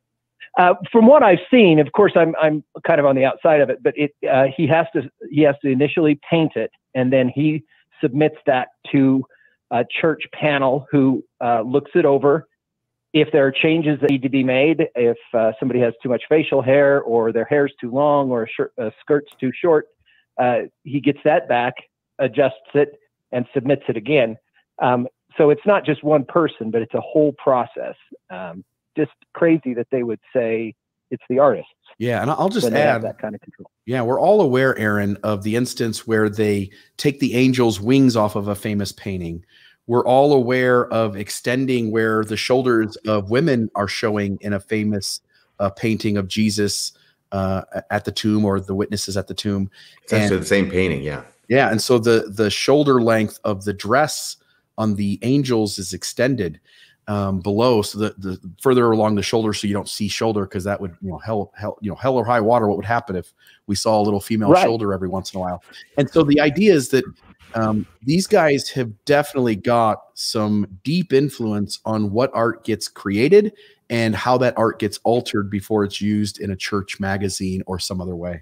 Uh, from what I've seen, of course, I'm I'm kind of on the outside of it, but it uh, he has to he has to initially paint it, and then he submits that to a church panel who uh, looks it over. If there are changes that need to be made, if uh, somebody has too much facial hair or their hair's too long or a, shirt, a skirt's too short, uh, he gets that back, adjusts it, and submits it again. Um, so it's not just one person, but it's a whole process. Um, just crazy that they would say it's the artists. Yeah, and I'll just add that kind of control. Yeah, we're all aware, Aaron, of the instance where they take the angel's wings off of a famous painting. We're all aware of extending where the shoulders of women are showing in a famous uh, painting of Jesus uh, at the tomb, or the witnesses at the tomb. It's actually the same painting, yeah. Yeah, and so the the shoulder length of the dress on the angels is extended um, below, so the the further along the shoulder, so you don't see shoulder, because that would, you know, hell hell you know hell or high water. What would happen if we saw a little female right. shoulder every once in a while? And so the idea is that Um, these guys have definitely got some deep influence on what art gets created and how that art gets altered before it's used in a church magazine or some other way.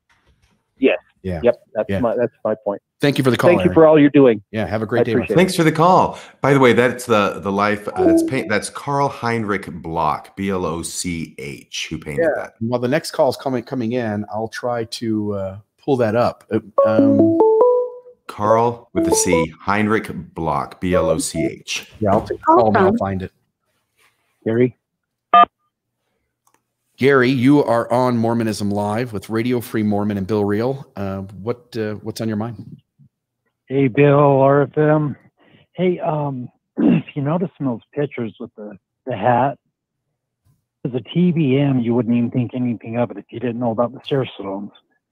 Yes. Yeah. Yep. That's yeah. my that's my point. Thank you for the call. Thank Aaron. you for all you're doing. Yeah. Have a great I day. Thanks for the call. By the way, that's the the life. Uh, that's paint. That's Carl Heinrich Bloch, B L O C H, who painted yeah. that. While the next call is coming coming in, I'll try to uh, pull that up. Um, Carl with the C, Heinrich Bloch, B L O C H. Yeah, I'll take the call and I'll find it. Gary? Gary, you are on Mormonism Live with Radio Free Mormon and BIll Reel. Uh, what uh, what's on your mind? Hey, Bill, R F M. Hey, um, if you notice in those pictures with the, the hat, as a T B M, you wouldn't even think anything of it if you didn't know about the seer stones.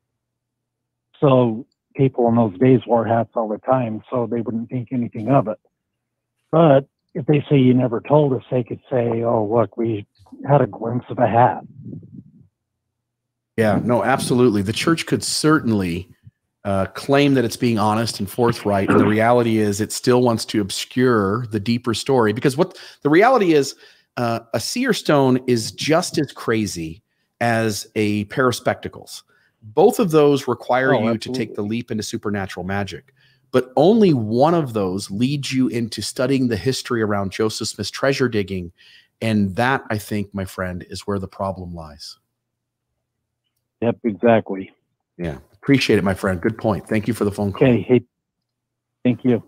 So people in those days wore hats all the time, so they wouldn't think anything of it. But if they say you never told us, they could say, oh, look, we had a glimpse of a hat. Yeah, no, absolutely. The church could certainly uh, claim that it's being honest and forthright. And the reality is it still wants to obscure the deeper story, because what the reality is, uh, a seer stone is just as crazy as a pair of spectacles. Both of those require Oh, you absolutely. to take the leap into supernatural magic. But only one of those leads you into studying the history around Joseph Smith's treasure digging. And that, I think, my friend, is where the problem lies. Yep, exactly. Yeah. Appreciate it, my friend. Good point. Thank you for the phone call. Okay, hey, thank you.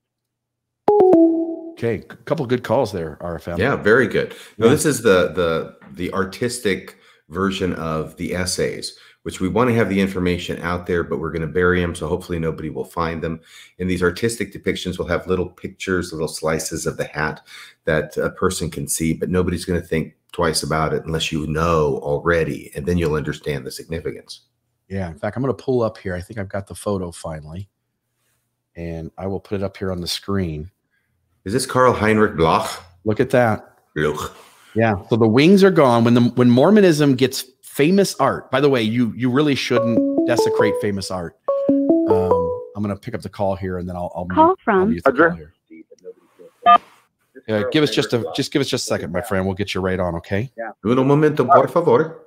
Okay. A couple of good calls there, R F M. Yeah, very good. No, Yeah. this is the the the artistic version of the essays, which we want to have the information out there, but we're going to bury them, so hopefully nobody will find them. And these artistic depictions will have little pictures, little slices of the hat that a person can see, but nobody's going to think twice about it unless you know already, and then you'll understand the significance. Yeah. In fact, I'm going to pull up here. I think I've got the photo finally, and I will put it up here on the screen. Is this Karl Heinrich Bloch? Look at that. Bloch. Yeah. So the wings are gone. When the when Mormonism gets famous art, by the way, you you really shouldn't desecrate famous art. Um, I'm going to pick up the call here, and then I'll, I'll Call mute, from- I'll mute the call here. Uh, give us just a just give us just a second, my friend. We'll get you right on. Okay. Un momento, por favor.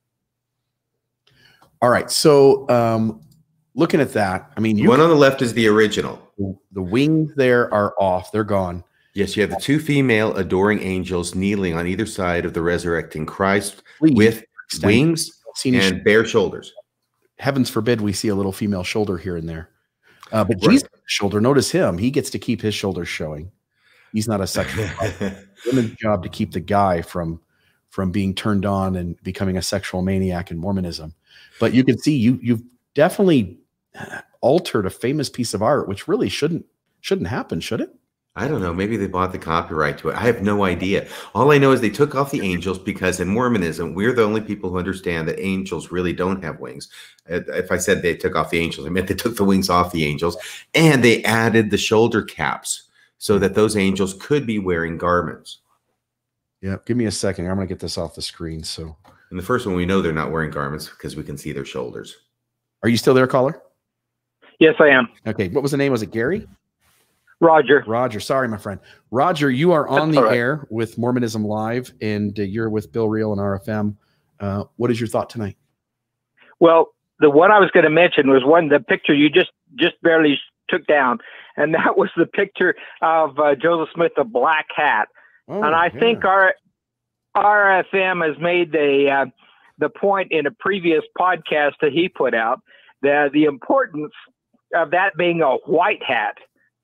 All right. So um, looking at that, I mean, The you one on the left is the original. the wings there are off. They're gone. Yes, you have the two female adoring angels kneeling on either side of the resurrecting Christ Please with extend- wings Seen his- and bare shoulders. Heavens forbid we see a little female shoulder here and there. Uh, but Right. Jesus' shoulder, notice him. He gets to keep his shoulders showing. He's not a sexual women's job to keep the guy from from being turned on and becoming a sexual maniac in Mormonism. But you can see you you've definitely altered a famous piece of art, which really shouldn't shouldn't happen, should it? I don't know. Maybe they bought the copyright to it. I have no idea. All I know is they took off the angels because in Mormonism, we're the only people who understand that angels really don't have wings. Uh, If I said they took off the angels, I meant they took the wings off the angels, and they added the shoulder caps so that those angels could be wearing garments. Yeah. Give me a second. I'm going to get this off the screen. So, And the first one, we know they're not wearing garments because we can see their shoulders. are you still there, caller? Yes, I am. Okay. What was the name? Was it Gary? Roger. Roger. Sorry, my friend. Roger, you are on That's the all right. air with Mormonism Live, and uh, you're with BIll Reel and R F M. Uh, what is your thought tonight? Well, the one I was going to mention was one, the picture you just, just barely took down. And that was the picture of uh, Joseph Smith, the black hat. Oh, and I yeah. think our R F M has made the, uh, the point in a previous podcast that he put out, that the importance of that being a white hat.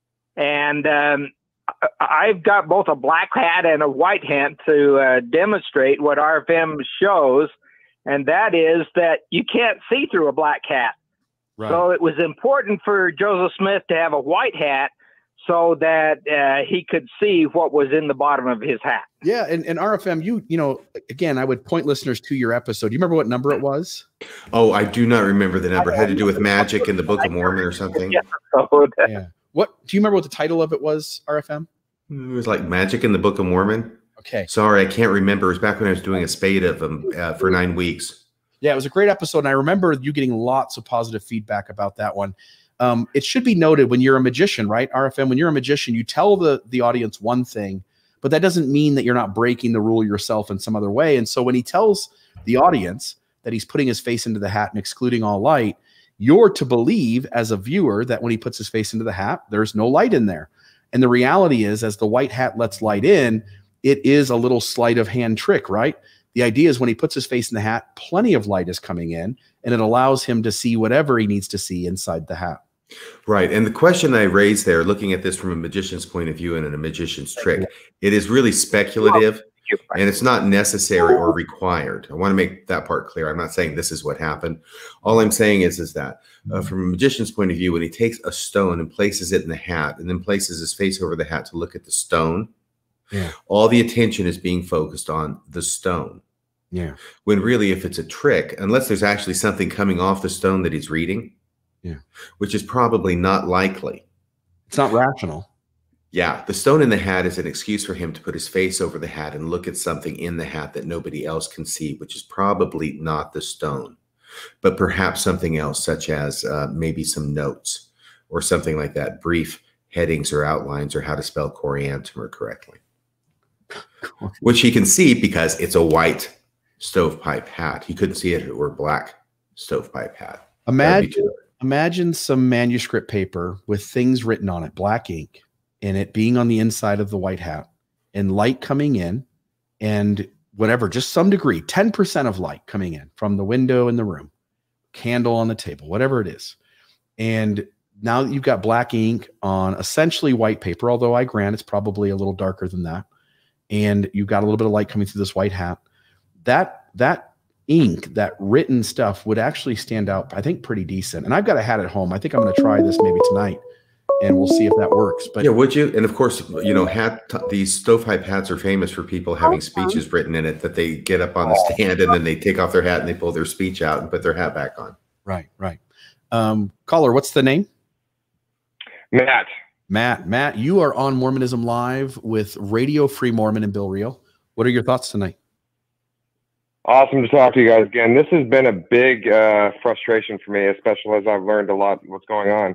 And um, I- I've got both a black hat and a white hat to uh, demonstrate what R F M shows, and that is that you can't see through a black hat. Right. So it was important for Joseph Smith to have a white hat so that uh, he could see what was in the bottom of his hat. Yeah, and, and R F M, you you know, again, I would point listeners to your episode. Do you remember what number it was? Oh, I do not remember the number. It had to do with magic in the Book of Mormon or something. Yeah. So, Yeah. What do you remember what the title of it was, R F M? It was like magic in the Book of Mormon. Okay. Sorry, I can't remember. It was back when I was doing a spade of them uh, for nine weeks. Yeah, it was a great episode, and I remember you getting lots of positive feedback about that one. Um, it should be noted when you're a magician, right, R F M? When you're a magician, you tell the the audience one thing, but that doesn't mean that you're not breaking the rule yourself in some other way. And so when he tells the audience that he's putting his face into the hat and excluding all light, you're to believe as a viewer that when he puts his face into the hat, there's no light in there. And the reality is, as the white hat lets light in, it is a little sleight of hand trick, right? The idea is when he puts his face in the hat, plenty of light is coming in, and it allows him to see whatever he needs to see inside the hat. Right. And the question I raised there, looking at this from a magician's point of view and a magician's trick, it is really speculative and it's not necessary or required. I want to make that part clear. I'm not saying this is what happened. All I'm saying is, is that uh, from a magician's point of view, when he takes a stone and places it in the hat and then places his face over the hat to look at the stone, yeah. all the attention is being focused on the stone. Yeah. When really, if it's a trick, unless there's actually something coming off the stone that he's reading, yeah, which is probably not likely. It's not rational. Yeah, the stone in the hat is an excuse for him to put his face over the hat and look at something in the hat that nobody else can see, which is probably not the stone, but perhaps something else, such as uh, maybe some notes or something like that, brief headings or outlines or how to spell coriantumr correctly, which he can see because it's a white stovepipe hat. He couldn't see it if it were a black stovepipe hat. Imagine, imagine some manuscript paper with things written on it, black ink, and it being on the inside of the white hat and light coming in and whatever, just some degree, ten percent of light coming in from the window in the room, candle on the table, whatever it is. And now that you've got black ink on essentially white paper, although I grant it's probably a little darker than that. And you've got a little bit of light coming through this white hat. That, that ink, that written stuff would actually stand out, I think, pretty decent. And I've got a hat at home. I think I'm going to try this maybe tonight, and we'll see if that works. But yeah, would you? And of course, you know, hat these stovepipe hats are famous for people having speeches written in it that they get up on the stand and then they take off their hat and they pull their speech out and put their hat back on. Right, right. Um, caller, what's the name? Matt. Matt. Matt, you are on Mormonism Live with Radio Free Mormon and BIll Reel. What are your thoughts tonight? Awesome to talk to you guys again. This has been a big uh, frustration for me, especially as I've learned a lot what's going on.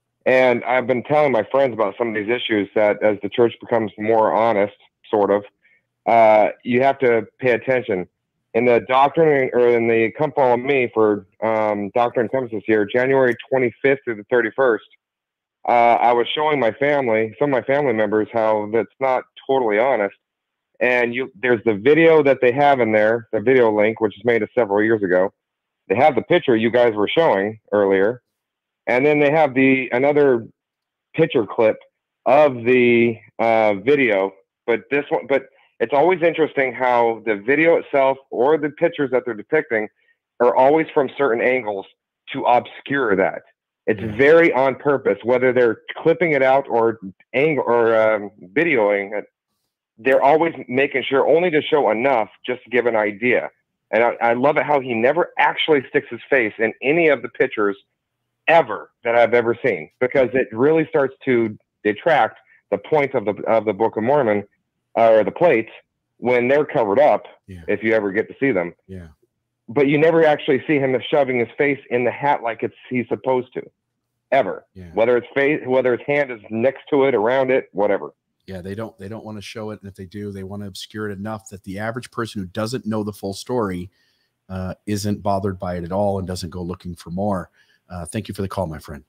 And I've been telling my friends about some of these issues that as the church becomes more honest, sort of, uh, you have to pay attention. In the doctrine, or in the Come Follow Me for um, Doctrine and Covenants this year, January twenty-fifth through the thirty-first, uh, I was showing my family, some of my family members, how that's not totally honest. And you, there's the video that they have in there, the video link, which was made several years ago. They have the picture you guys were showing earlier. And then they have the another picture clip of the uh, video, but this one, but it's always interesting how the video itself or the pictures that they're depicting are always from certain angles to obscure that. It's very on purpose, whether they're clipping it out or angle or um, videoing it. They're always making sure only to show enough just to give an idea. And I, I love it how he never actually sticks his face in any of the pictures ever that I've ever seen, because it really starts to detract the point of the of the Book of Mormon uh, or the plates when they're covered up, yeah. if you ever get to see them. Yeah. But you never actually see him shoving his face in the hat like it's he's supposed to, ever. Yeah. Whether it's face, whether his hand is next to it, around it, whatever. Yeah, they don't they don't want to show it, and if they do, they want to obscure it enough that the average person who doesn't know the full story uh, isn't bothered by it at all and doesn't go looking for more. Uh, thank you for the call, my friend.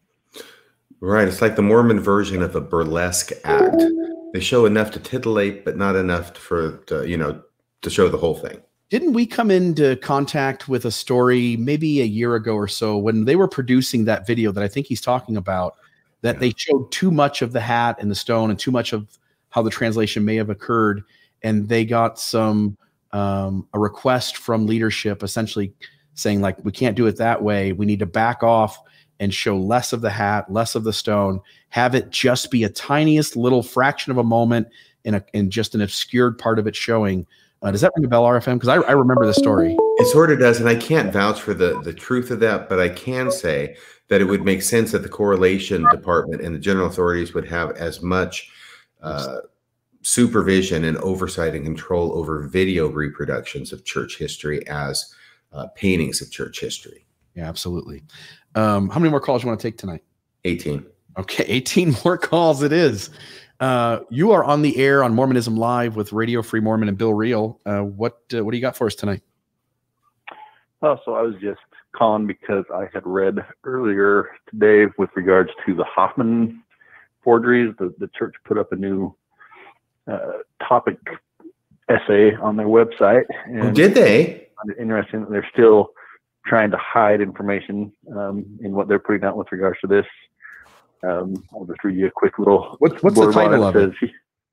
Right. It's like the Mormon version of a burlesque act. They show enough to titillate, but not enough for, to, you know, to show the whole thing. Didn't we come into contact with a story maybe a year ago or so when they were producing that video that I think he's talking about, that yeah. they showed too much of the hat and the stone and too much of how the translation may have occurred. And they got some, um, a request from leadership essentially saying, like, we can't do it that way. We need to back off and show less of the hat, less of the stone, have it just be a tiniest little fraction of a moment in a in just an obscured part of it showing. Uh, does that ring a bell, R F M? Because I, I remember the story. It sort of does, and I can't vouch for the, the truth of that, but I can say that it would make sense that the correlation department and the general authorities would have as much uh, supervision and oversight and control over video reproductions of church history as Uh, paintings of church history. Yeah, absolutely. Um, how many more calls you want to take tonight? eighteen. Okay, eighteen more calls it is. Uh, you are on the air on Mormonism Live with Radio Free Mormon and BIll Reel. Uh, what uh, what do you got for us tonight? Oh, so I was just calling because I had read earlier today with regards to the Hoffman forgeries. The, the church put up a new uh, topic essay on their website. And oh, did they? Interesting that they're still trying to hide information um, in what they're putting out with regards to this. Um, I'll just read you a quick little. What's what's the title of it? Says,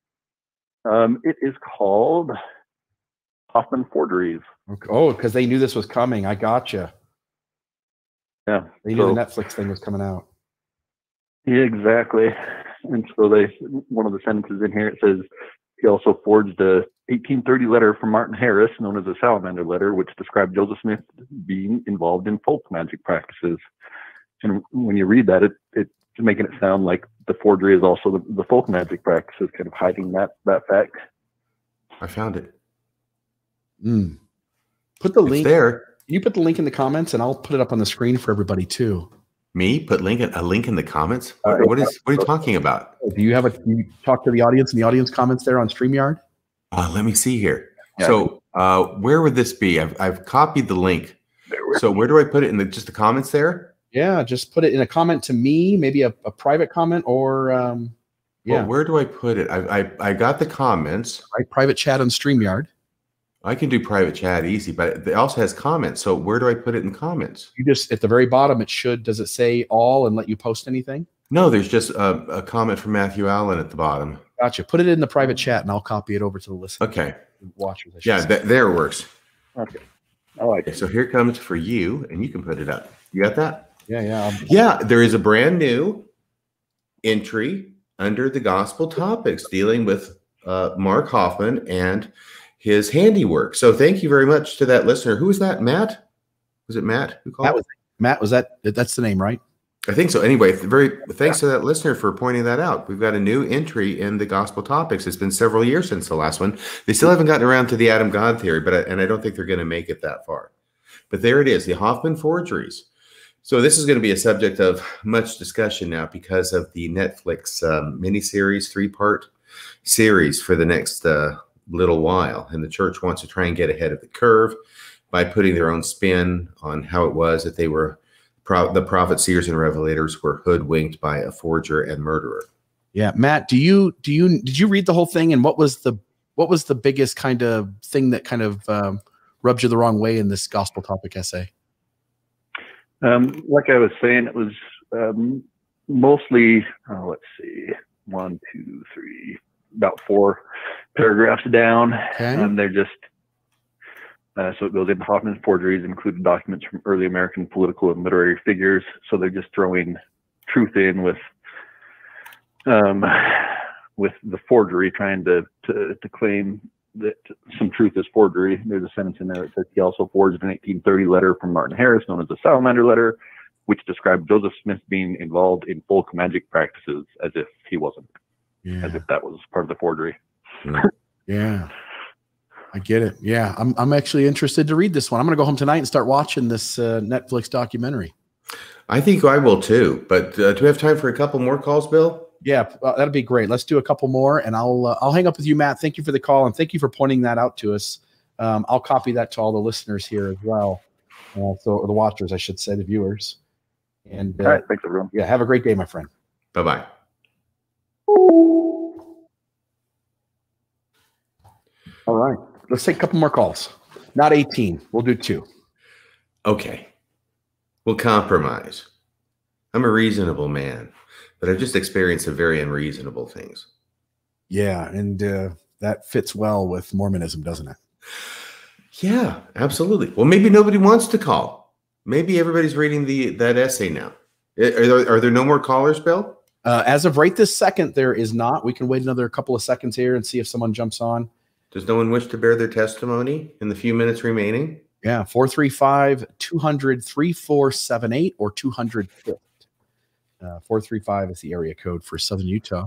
um, it is called Hoffman Forgeries. Okay. Oh, because they knew this was coming. I gotcha. Yeah, they knew so, the Netflix thing was coming out. Yeah, exactly. And so they, one of the sentences in here, it says he also forged a eighteen thirty letter from Martin Harris, known as the Salamander Letter, which described Joseph Smith being involved in folk magic practices. And when you read that, it it's making it sound like the forgery is also the, the folk magic practices, kind of hiding that that fact. I found it. Mm. Put the it's link there. You put the link in the comments, and I'll put it up on the screen for everybody too. Me put link a link in the comments. What, what is what are you talking about? Do you have a? Do you talk to the audience in the audience comments there on StreamYard? Uh, let me see here. Yeah. So uh, where would this be? I've I've copied the link. So where do I put it in the just the comments there? Yeah, just put it in a comment to me, maybe a, a private comment, or um, yeah. Well, where do I put it? I I I got the comments. Right, private chat on StreamYard. I can do private chat easy, but it also has comments. So where do I put it in comments? You just at the very bottom. It should. Does it say all and let you post anything? No, there's just a, a comment from Matthew Allen at the bottom. Gotcha. Put it in the private chat, and I'll copy it over to the listeners. Okay. Watchers. Yeah, th there it works. Okay. I like it. So here comes for you, and you can put it up. You got that? Yeah, yeah. I'll... Yeah, there is a brand new entry under the gospel topics dealing with uh, Mark Hoffman and his handiwork. So thank you very much to that listener. Who was that? Matt? Was it Matt who called? Matt was, Matt, was that? That's the name, right? I think so. Anyway, very thanks to that listener for pointing that out. We've got a new entry in the gospel topics. It's been several years since the last one. They still haven't gotten around to the Adam God theory, but I, and I don't think they're going to make it that far. But there it is, the Hoffman forgeries. So this is going to be a subject of much discussion now because of the Netflix um, miniseries, three-part series for the next uh, little while. And the church wants to try and get ahead of the curve by putting their own spin on how it was that they were Pro the prophets, seers, and revelators were hoodwinked by a forger and murderer. Yeah, Matt, do you do you did you read the whole thing? And what was the what was the biggest kind of thing that kind of um, rubbed you the wrong way in this gospel topic essay? Um, like I was saying, it was um, mostly. Oh, let's see, one, two, three, about four paragraphs down, okay. and they're just. Uh, so it goes into Hoffman's forgeries, included documents from early American political and literary figures. So they're just throwing truth in with, um, with the forgery, trying to, to to claim that some truth is forgery. There's a sentence in there that says he also forged an eighteen thirty letter from Martin Harris, known as the Salamander Letter, which described Joseph Smith being involved in folk magic practices, as if he wasn't, yeah. as if that was part of the forgery. Yeah. I get it. Yeah, I'm I'm actually interested to read this one. I'm going to go home tonight and start watching this uh, Netflix documentary. I think I will too. But uh, do we have time for a couple more calls, Bill? Yeah, uh, that'd be great. Let's do a couple more, and I'll uh, I'll hang up with you, Matt. Thank you for the call, and thank you for pointing that out to us. Um, I'll copy that to all the listeners here as well. Uh, so or the watchers, I should say, the viewers. And uh, all right, thanks everyone. Yeah, have a great day, my friend. Bye bye. All right. Let's take a couple more calls. Not eighteen. We'll do two. Okay. We'll compromise. I'm a reasonable man, but I've just experienced some very unreasonable things. Yeah, and uh, that fits well with Mormonism, doesn't it? Yeah, absolutely. Well, maybe nobody wants to call. Maybe everybody's reading the that essay now. Are there, are there no more callers, Bill? Uh, as of right this second, there is not. We can wait another couple of seconds here and see if someone jumps on. Does no one wish to bear their testimony in the few minutes remaining? Yeah, four three five, two hundred, three four seven eight or two hundred fifth. Uh, four three five is the area code for Southern Utah.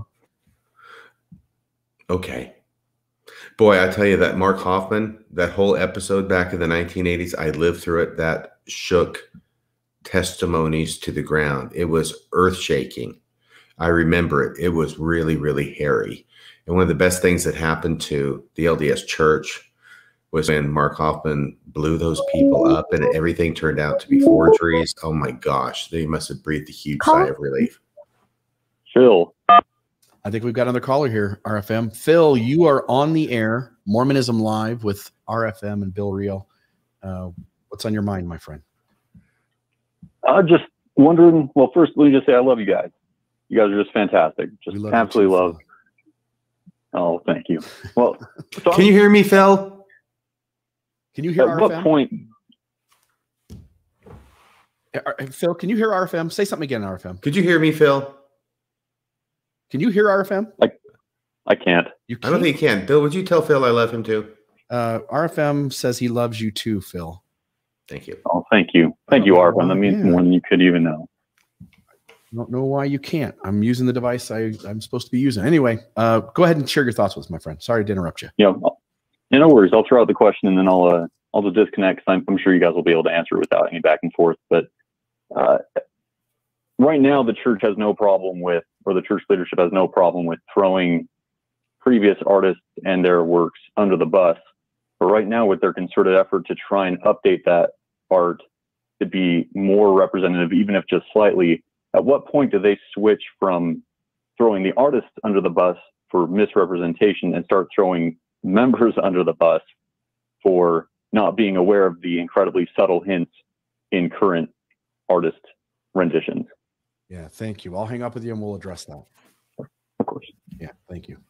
Okay. Boy, I tell you that Mark Hoffman, that whole episode back in the nineteen eighties, I lived through it. That shook testimonies to the ground. It was earth-shaking. I remember it. It was really, really hairy. And one of the best things that happened to the L D S Church was when Mark Hoffman blew those people up and everything turned out to be forgeries. Oh my gosh, they must have breathed a huge sigh of relief. Phil. I think we've got another caller here, R F M. Phil, you are on the air, Mormonism Live with R F M and BIll Reel. Uh, what's on your mind, my friend? I'm just wondering, well, first, let me just say I love you guys. You guys are just fantastic. Just love absolutely you too, love. Oh, thank you. Well, so Can you hear me, Phil? Can you hear at R F M? what point? Uh, Phil, can you hear R F M? Say something again, R F M. Could you hear me, Phil? Can you hear R F M? I, I can't. You I don't think you can. Bill, would you tell Phil I love him too? Uh, R F M says he loves you too, Phil. Thank you. Oh, thank you. Thank you, R F M. That means Yeah. more than you could even know. I don't know why you can't. I'm using the device I, I'm supposed to be using. Anyway, uh, go ahead and share your thoughts with us, my friend. Sorry to interrupt you. Yeah, yeah, no worries. I'll throw out the question and then I'll uh, I'll just disconnect. 'Cause I'm, I'm sure you guys will be able to answer it without any back and forth. But uh, right now, the church has no problem with, or the church leadership has no problem with throwing previous artists and their works under the bus. But right now, with their concerted effort to try and update that art to be more representative, even if just slightly, at what point do they switch from throwing the artists under the bus for misrepresentation and start throwing members under the bus for not being aware of the incredibly subtle hints in current artist renditions? Yeah, thank you. I'll hang up with you and we'll address that. Of course. Yeah, thank you.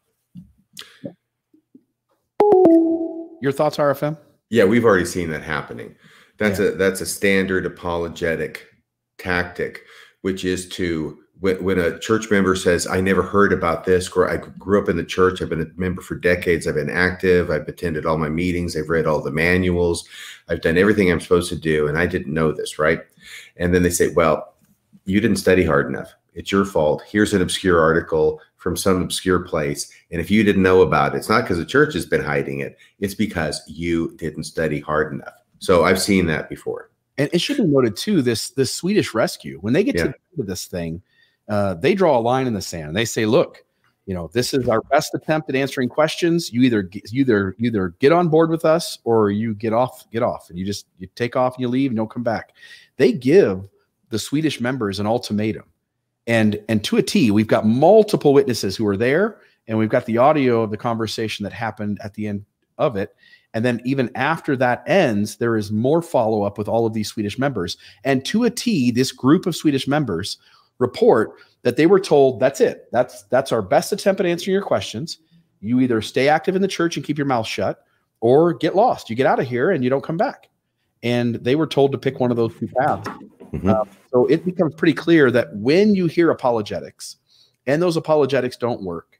Your thoughts, R F M? Yeah, we've already seen that happening. That's Yeah. a that's a standard apologetic tactic, which is to when, when a church member says, "I never heard about this," or "I grew up in the church. I've been a member for decades. I've been active. I've attended all my meetings. I've read all the manuals. I've done everything I'm supposed to do, and I didn't know this," right? And then they say, "Well, you didn't study hard enough. It's your fault. Here's an obscure article from some obscure place. And if you didn't know about it, it's not because the church has been hiding it. It's because you didn't study hard enough." So I've seen that before. And it should be noted too, this this Swedish rescue, when they get Yeah. to the end of this thing, uh, they draw a line in the sand. They say, look, you know, this is our best attempt at answering questions. You either you either you either get on board with us or you get off, get off. And you just you take off and you leave and don't come back. They give the Swedish members an ultimatum. And and to a T, we've got multiple witnesses who are there, and we've got the audio of the conversation that happened at the end of it. And then even after that ends, there is more follow-up with all of these Swedish members. And to a T, this group of Swedish members report that they were told, that's it. That's that's our best attempt at answering your questions. You either stay active in the church and keep your mouth shut, or get lost. You get out of here and you don't come back. And they were told to pick one of those two paths. Mm-hmm. Um, so it becomes pretty clear that when you hear apologetics and those apologetics don't work,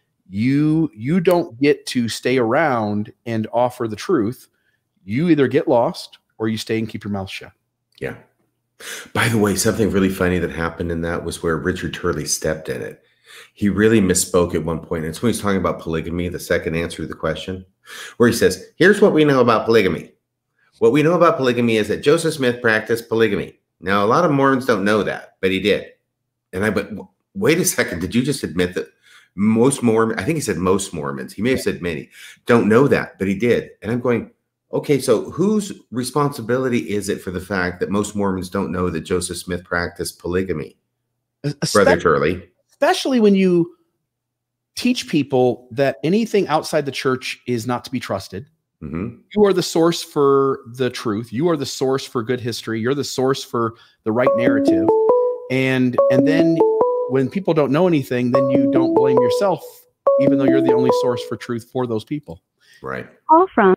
you you don't get to stay around and offer the truth. You either get lost or you stay and keep your mouth shut. Yeah. By the way, something really funny that happened in that was where Richard Turley stepped in it. He really misspoke at one point. It's when he's talking about polygamy, the second answer to the question, where he says, "Here's what we know about polygamy. What we know about polygamy is that Joseph Smith practiced polygamy." Now, a lot of Mormons don't know that, but he did. And I went, wait a second, did you just admit that most Mormons, I think he said most Mormons, he may have said many, don't know that, but he did. And I'm going, okay, so whose responsibility is it for the fact that most Mormons don't know that Joseph Smith practiced polygamy? Especially, Brother Turley. Especially when you teach people that anything outside the church is not to be trusted. Mm-hmm. You are the source for the truth. You are the source for good history. You're the source for the right narrative. And and then when people don't know anything, then you don't blame yourself, even though you're the only source for truth for those people. Right. Call from.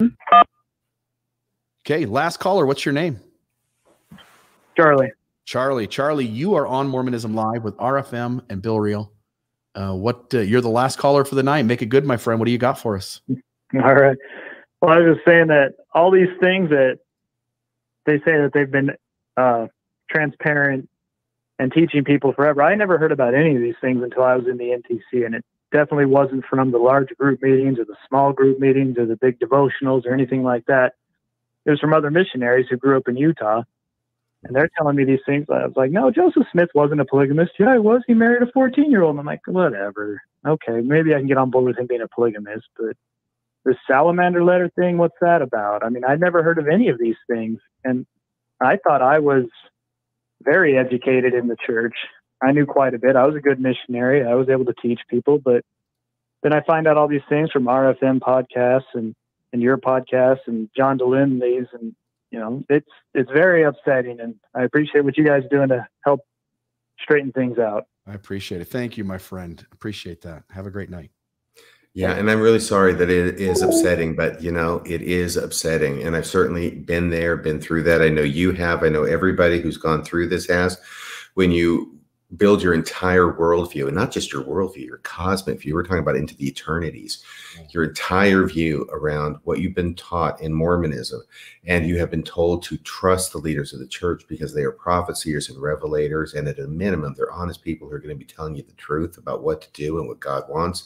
Okay, last caller. What's your name? Charlie. Charlie. Charlie, you are on Mormonism Live with R F M and BIll Reel. Uh, what uh, you're the last caller for the night. Make it good, my friend. What do you got for us? All right. Well, I was just saying that all these things that they say that they've been uh, transparent and teaching people forever, I never heard about any of these things until I was in the N T C, and it definitely wasn't from the large group meetings or the small group meetings or the big devotionals or anything like that. It was from other missionaries who grew up in Utah, and they're telling me these things. I was like, no, Joseph Smith wasn't a polygamist. Yeah, he was. He married a fourteen-year-old. And I'm like, whatever. Okay, maybe I can get on board with him being a polygamist, but the salamander letter thing, what's that about? I mean, I'd never heard of any of these things. And I thought I was very educated in the church. I knew quite a bit. I was a good missionary. I was able to teach people. But then I find out all these things from R F M podcasts and, and your podcasts and John DeLinley's. And, you know, it's it's very upsetting. And I appreciate what you guys are doing to help straighten things out. I appreciate it. Thank you, my friend. Appreciate that. Have a great night. Yeah, and I'm really sorry that it is upsetting, but you know, it is upsetting. And I've certainly been there, been through that. I know you have. I know everybody who's gone through this has. When you build your entire worldview, and not just your worldview, your cosmic view, we're talking about into the eternities, your entire view around what you've been taught in Mormonism, and you have been told to trust the leaders of the church because they are prophets, seers, and revelators, and at a minimum, they're honest people who are going to be telling you the truth about what to do and what God wants.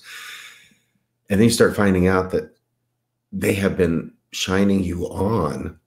And then you start finding out that they have been shining you on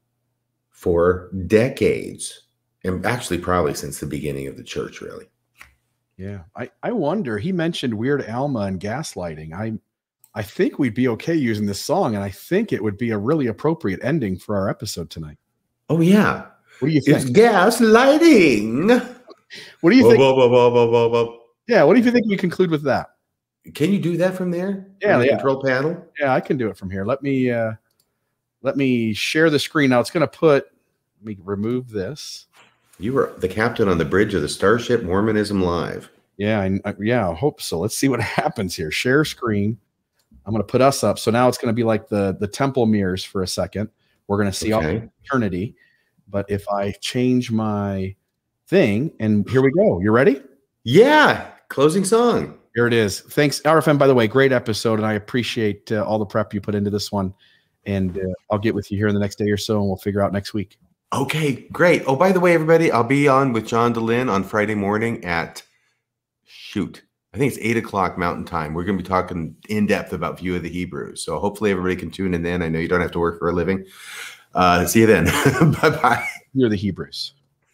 for decades, and actually probably since the beginning of the church, really. Yeah. I, I wonder, he mentioned Weird Alma and gaslighting. I I think we'd be okay using this song, and I think it would be a really appropriate ending for our episode tonight. Oh, yeah. What do you think? It's gaslighting. What do you whoa, think? Whoa, whoa, whoa, whoa, whoa, whoa. Yeah. What do you think we conclude with that? Can you do that from there? Yeah, from the yeah. Control panel? Yeah, I can do it from here. Let me uh, let me share the screen. Now it's going to put, let me remove this. You were the captain on the bridge of the Starship Mormonism Live. Yeah, I, I, yeah, I hope so. Let's see what happens here. Share screen. I'm going to put us up. So now it's going to be like the, the temple mirrors for a second. We're going to see Okay. all eternity. But if I change my thing, and here we go. You ready? Yeah. Closing song. Here it is. Thanks, R F M, by the way. Great episode, and I appreciate uh, all the prep you put into this one. And uh, I'll get with you here in the next day or so, and we'll figure out next week. Okay, great. Oh, by the way, everybody, I'll be on with John DeLynn on Friday morning at, shoot, I think it's eight o'clock Mountain Time. We're going to be talking in depth about View of the Hebrews. So hopefully everybody can tune in then. I know you don't have to work for a living. Uh, see you then. Bye-bye. View of the Hebrews.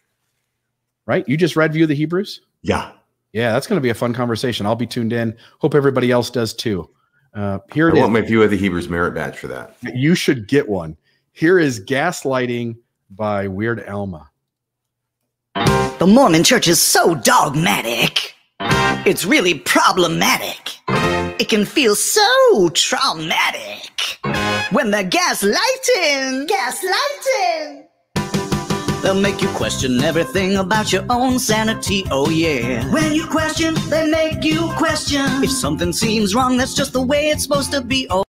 Right? You just read View of the Hebrews? Yeah. Yeah, that's going to be a fun conversation. I'll be tuned in. Hope everybody else does too. Uh, here it I want is. my View of the Hebrews merit badge for that. You should get one. Here is Gaslighting by Weird Alma. The Mormon Church is so dogmatic. It's really problematic. It can feel so traumatic when they're gaslighting, gaslighting. They'll make you question everything about your own sanity, oh yeah. When you question, they make you question. If something seems wrong, that's just the way it's supposed to be, oh